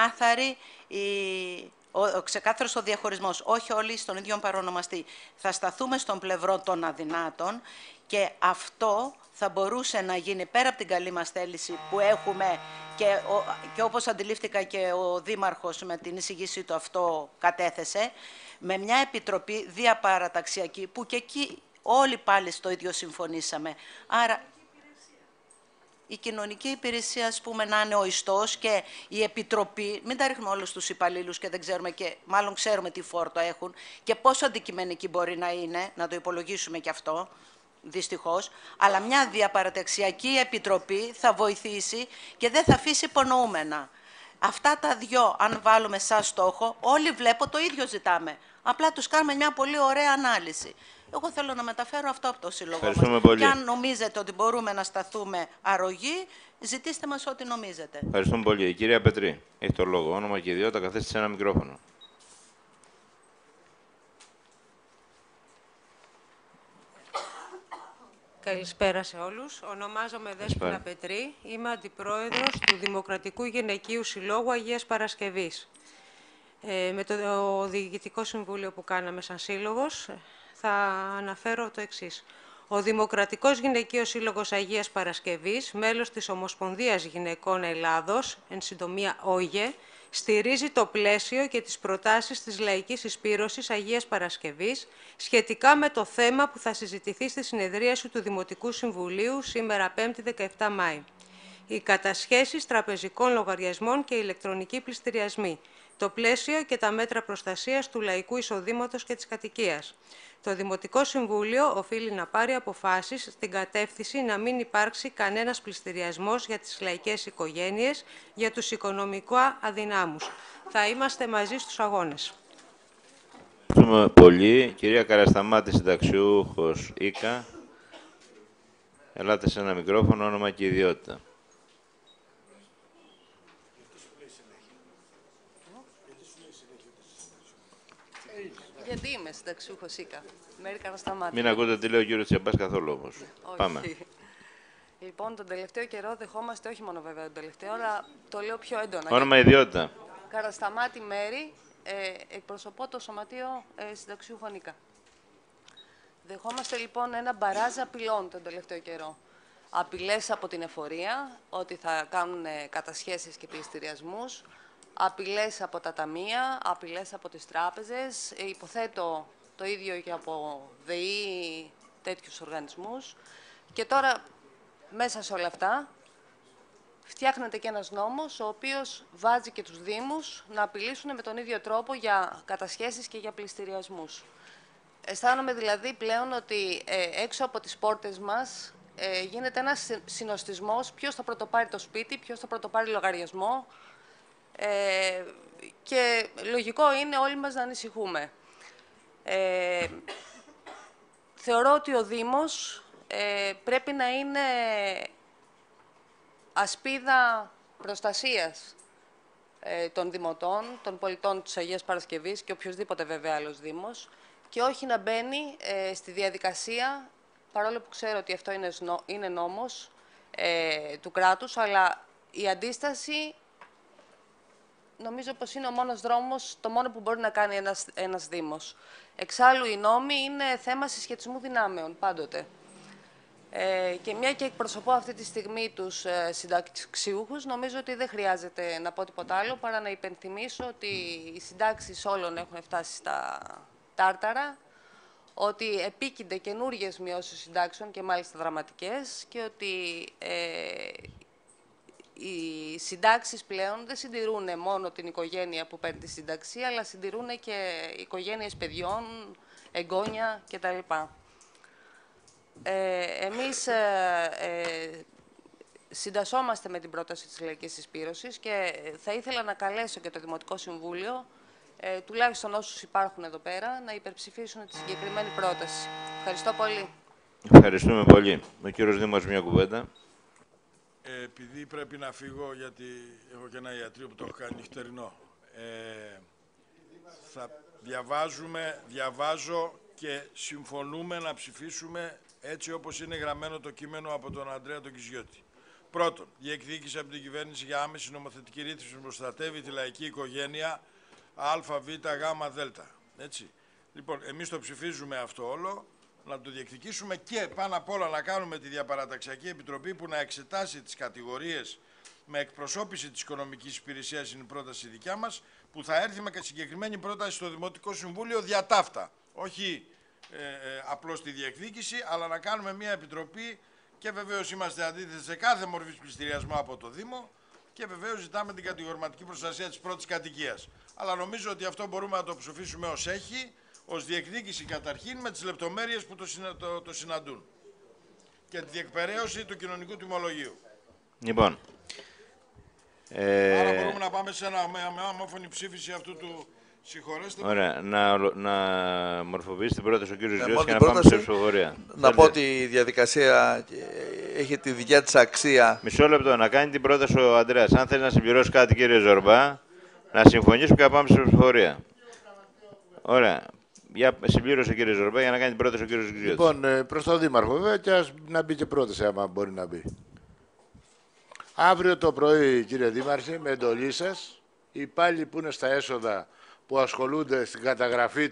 ξεκάθαρος ο διαχωρισμός. Όχι όλοι στον ίδιο παρονομαστή. Θα σταθούμε στον πλευρό των αδυνάτων και αυτό θα μπορούσε να γίνει πέρα από την καλή μας θέληση που έχουμε και όπως αντιλήφθηκα και ο Δήμαρχος με την εισηγήσή του αυτό κατέθεσε, με μια επιτροπή διαπαραταξιακή που και εκεί όλοι πάλι στο ίδιο συμφωνήσαμε. Άρα η κοινωνική υπηρεσία, ας πούμε, να είναι ο ιστός και η επιτροπή, μην τα ρίχνουμε όλους τους υπαλλήλους και δεν ξέρουμε και μάλλον ξέρουμε τι φόρτο έχουν και πόσο αντικειμενική μπορεί να είναι, να το υπολογίσουμε και αυτό, δυστυχώς, αλλά μια διαπαραταξιακή επιτροπή θα βοηθήσει και δεν θα αφήσει υπονοούμενα. Αυτά τα δυο, αν βάλουμε σαν στόχο, όλοι βλέπω το ίδιο ζητάμε. Απλά τους κάνουμε μια πολύ ωραία ανάλυση. Εγώ θέλω να μεταφέρω αυτό από το σύλλογο μας. Πολύ. Και αν νομίζετε ότι μπορούμε να σταθούμε αρρωγοί, ζητήστε μας ό,τι νομίζετε. Ευχαριστούμε πολύ. Η κυρία Πετρή έχει το λόγο. Όνομα και ιδιότητα, καθέστε σε ένα μικρόφωνο. Καλησπέρα σε όλους. Ονομάζομαι Δέσποινα Πετρή. Είμαι αντιπρόεδρος του Δημοκρατικού Γυναικείου Συλλόγου Αγίας Παρασκευής. Με το Διοικητικό Συμβούλιο που κάναμε σαν σύλλογος, θα αναφέρω το εξής. Ο Δημοκρατικός Γυναικείος Σύλλογος Αγίας Παρασκευής, μέλος της Ομοσπονδίας Γυναικών Ελλάδος, εν συντομία ΟΓΕ, στηρίζει το πλαίσιο και τις προτάσεις της Λαϊκής Εισπύρωσης Αγίας Παρασκευής σχετικά με το θέμα που θα συζητηθεί στη συνεδρίαση του Δημοτικού Συμβουλίου σήμερα 5η 17 Μάη. Οι κατασχέσεις τραπεζικών λογαριασμών και ηλεκτρονικοί πληστηριασμοί. το πλαίσιο και τα μέτρα προστασίας του λαϊκού εισοδήματος και της κατοικίας. Το Δημοτικό Συμβούλιο οφείλει να πάρει αποφάσεις στην κατεύθυνση να μην υπάρξει κανένας πληστηριασμός για τις λαϊκές οικογένειες, για τους οικονομικά αδυνάμους. Θα είμαστε μαζί στους αγώνες. Ευχαριστούμε πολύ. Κυρία Καρασταμάτη, συνταξιούχος ΙΚΑ. Ελάτε σε ένα μικρόφωνο, όνομα και ιδιότητα. Γιατί είμαι συνταξιούχος ΙΚΑ. Μέρη Καρασταμάτη. Μην ακούτε τι λέει ο κύριος Τσιαμπάς καθόλου όμως. Πάμε. Λοιπόν, τον τελευταίο καιρό δεχόμαστε, όχι μόνο βέβαια τον τελευταίο, αλλά το λέω πιο έντονα. Όνομα, ιδιότητα. Καρασταμάτη Μέρη, εκπροσωπώ το Σωματείο Συνταξιούχων ΙΚΑ. Δεχόμαστε λοιπόν ένα μπαράζ απειλών τον τελευταίο καιρό. Απειλές από την εφορία, ότι θα κάνουν κατασχέσεις και πληστηριασμούς, απειλές από τα ταμεία, απειλές από τις τράπεζες, υποθέτω το ίδιο και από ΔΕΗ, τέτοιους οργανισμούς. Και τώρα, μέσα σε όλα αυτά, φτιάχνεται και ένας νόμος, ο οποίος βάζει και τους Δήμους να απειλήσουν με τον ίδιο τρόπο για κατασχέσεις και για πληστηριασμούς. Αισθάνομαι δηλαδή πλέον ότι έξω από τις πόρτες μας γίνεται ένας συνοστισμός ποιος θα πρωτοπάρει το σπίτι, ποιος θα πρωτοπάρει λογαριασμό και λογικό είναι όλοι μας να ανησυχούμε. Θεωρώ ότι ο Δήμος πρέπει να είναι ασπίδα προστασίας των δημοτών, των πολιτών της Αγίας Παρασκευής και οποιοδήποτε βέβαια άλλος Δήμος και όχι να μπαίνει στη διαδικασία, παρόλο που ξέρω ότι αυτό είναι νόμος του κράτους, αλλά η αντίσταση νομίζω πως είναι ο μόνος δρόμος, το μόνο που μπορεί να κάνει ένας Δήμος. Εξάλλου οι νόμοι είναι θέμα συσχετισμού δυνάμεων πάντοτε. Και μια και εκπροσωπώ αυτή τη στιγμή τους συνταξιούχους, νομίζω ότι δεν χρειάζεται να πω τίποτα άλλο παρά να υπενθυμίσω ότι οι συντάξεις όλων έχουν φτάσει στα τάρταρα, ότι επίκυνται καινούργιες μειώσεις συντάξεων και μάλιστα δραματικές και ότι οι συντάξεις πλέον δεν συντηρούν μόνο την οικογένεια που παίρνει τη σύνταξη, αλλά συντηρούν και οικογένειες παιδιών, εγγόνια κτλ. Εμείς συντασσόμαστε με την πρόταση της Λαϊκής Συσπήρωσης και θα ήθελα να καλέσω και το Δημοτικό Συμβούλιο, τουλάχιστον όσους υπάρχουν εδώ πέρα, να υπερψηφίσουν τη συγκεκριμένη πρόταση. Ευχαριστώ πολύ. Ευχαριστούμε πολύ. Ο κύριος Δήμος, μια κουβέντα. Επειδή πρέπει να φύγω, γιατί έχω και ένα ιατρείο που το έχω κάνει νυχτερινό, θα διαβάζω και συμφωνούμε να ψηφίσουμε έτσι όπως είναι γραμμένο το κείμενο από τον Ανδρέα τον Κιζιώτη. Πρώτον, διεκδίκηση από την κυβέρνηση για άμεση νομοθετική ρύθμιση που προστατεύει τη λαϊκή οικογένεια Α, Β, Γ, Δ. Έτσι. Λοιπόν, εμείς το ψηφίζουμε αυτό όλο, να το διεκδικήσουμε και πάνω απ' όλα να κάνουμε τη διαπαραταξιακή επιτροπή που να εξετάσει τις κατηγορίες με εκπροσώπηση της οικονομικής υπηρεσίας, είναι η πρόταση δικιά μας, που θα έρθει με συγκεκριμένη πρόταση στο Δημοτικό Συμβούλιο διατάφτα. Όχι απλώς τη διεκδίκηση, αλλά να κάνουμε μια επιτροπή και βεβαίως είμαστε αντίθετοι σε κάθε μορφή πληστηριασμό από το Δήμο και βεβαίως ζητάμε την κατηγορηματική προστασία της πρώτης κατοικίας. Αλλά νομίζω ότι αυτό μπορούμε να το ψηφίσουμε ως έχει, ως διεκδίκηση καταρχήν με τις λεπτομέρειες που το συναντούν και τη διεκπεραίωση του κοινωνικού τιμολογίου. Λοιπόν. Άρα μπορούμε να πάμε σε μια ομόφωνη ψήφιση αυτού του. Συγχωρέστε. Ωραία. Να μορφοποιήσει την πρόταση ο κύριος Γιώργος και να πάμε σε ψηφοφορία. Να πω ότι η διαδικασία έχει τη δικιά της αξία. Μισό λεπτό. Να κάνει την πρόταση ο Ανδρέας. Αν θέλει να συμπληρώσει κάτι, κύριε Ζορμπά, να συμφωνήσουμε και να πάμε σε ψηφοφορία. Ωραία. Για συμπλήρωσε ο κύριος Ζορμπά για να κάνει την πρόταση ο κύριος Γιώργος. Λοιπόν, προς τον Δήμαρχο, βέβαια, και ας να μπει και πρόταση, άμα μπορεί να μπει. Αύριο το πρωί, κύριε Δήμαρχε, με εντολή σας, οι υπάλληλοι που είναι στα έσοδα που ασχολούνται στην καταγραφή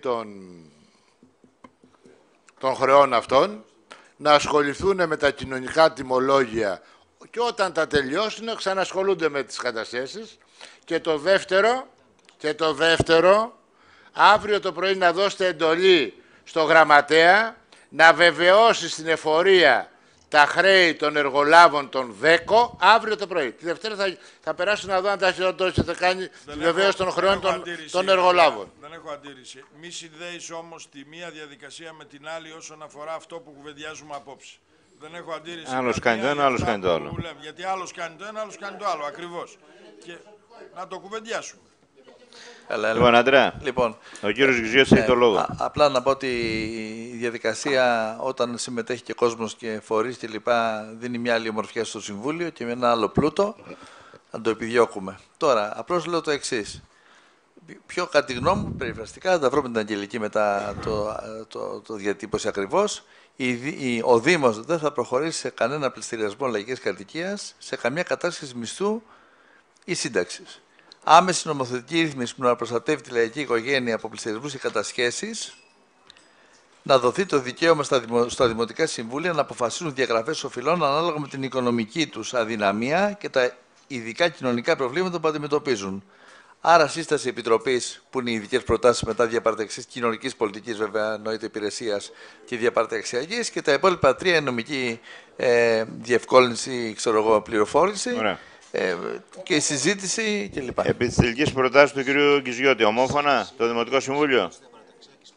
των χρεών αυτών, να ασχοληθούν με τα κοινωνικά τιμολόγια και όταν τα τελειώσουν ξανασχολούνται με τις κατασχέσεις. Και το δεύτερο, αύριο το πρωί να δώσετε εντολή στο γραμματέα να βεβαιώσει στην εφορία τα χρέη των εργολάβων των ΒΕΚΟ αύριο το πρωί. Τη Δευτέρα θα περάσουν να δω αν θα κάνει τη βεβαίωση των χρεών των εργολάβων. Δεν έχω αντίρρηση. Μη συνδέεις όμως τη μία διαδικασία με την άλλη όσον αφορά αυτό που κουβεντιάζουμε απόψε. Δεν έχω αντίρρηση. Άλλος κάνει το ένα, άλλος κάνει το άλλο. Γιατί άλλος κάνει το ένα, άλλος κάνει το άλλο. Ακριβώς. Και να το κουβεντιάσουμε. Λοιπόν, Αντρέα, λοιπόν, ο κύριος Γυζιώτης έχει το λόγο. Απλά να πω ότι η διαδικασία όταν συμμετέχει και κόσμος και φορείς και λοιπά δίνει μια άλλη ομορφιά στο Συμβούλιο και με ένα άλλο πλούτο να το επιδιώκουμε. Τώρα, απλώς λέω το εξής. Πιο κατά τη γνώμη μου, περιφραστικά, θα τα βρούμε την Αγγελική μετά το διατύπωση ακριβώς. Ο Δήμος δεν θα προχωρήσει σε κανένα πληστηριασμό λαϊκής κατοικίας, σε καμία κατάσχεση μισθού ή σύνταξης. Άμεση νομοθετική ρύθμιση που να προστατεύει τη λαϊκή οικογένεια από πληστηριασμούς και κατασχέσεις, να δοθεί το δικαίωμα στα δημοτικά συμβούλια να αποφασίσουν διαγραφές οφειλών ανάλογα με την οικονομική τους αδυναμία και τα ειδικά κοινωνικά προβλήματα που αντιμετωπίζουν. Άρα, σύσταση επιτροπής, που είναι οι ειδικές προτάσεις μετά διαπαραταξιακής κοινωνικής πολιτικής, βέβαια, εννοείται υπηρεσίας και διαπαραταξιακής, και τα υπόλοιπα τρία νομική διευκόλυνση, πληροφόρηση. Ωραία. Και η συζήτηση κλπ. Επί της τελικής προτάσης του κ. Γκυζιώτη, ομόφωνα το Δημοτικό Συμβούλιο.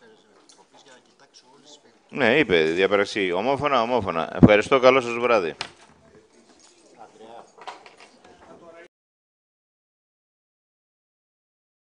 Ναι, είπε διαπραξή. Ομόφωνα. Ευχαριστώ. Καλό σας βράδυ.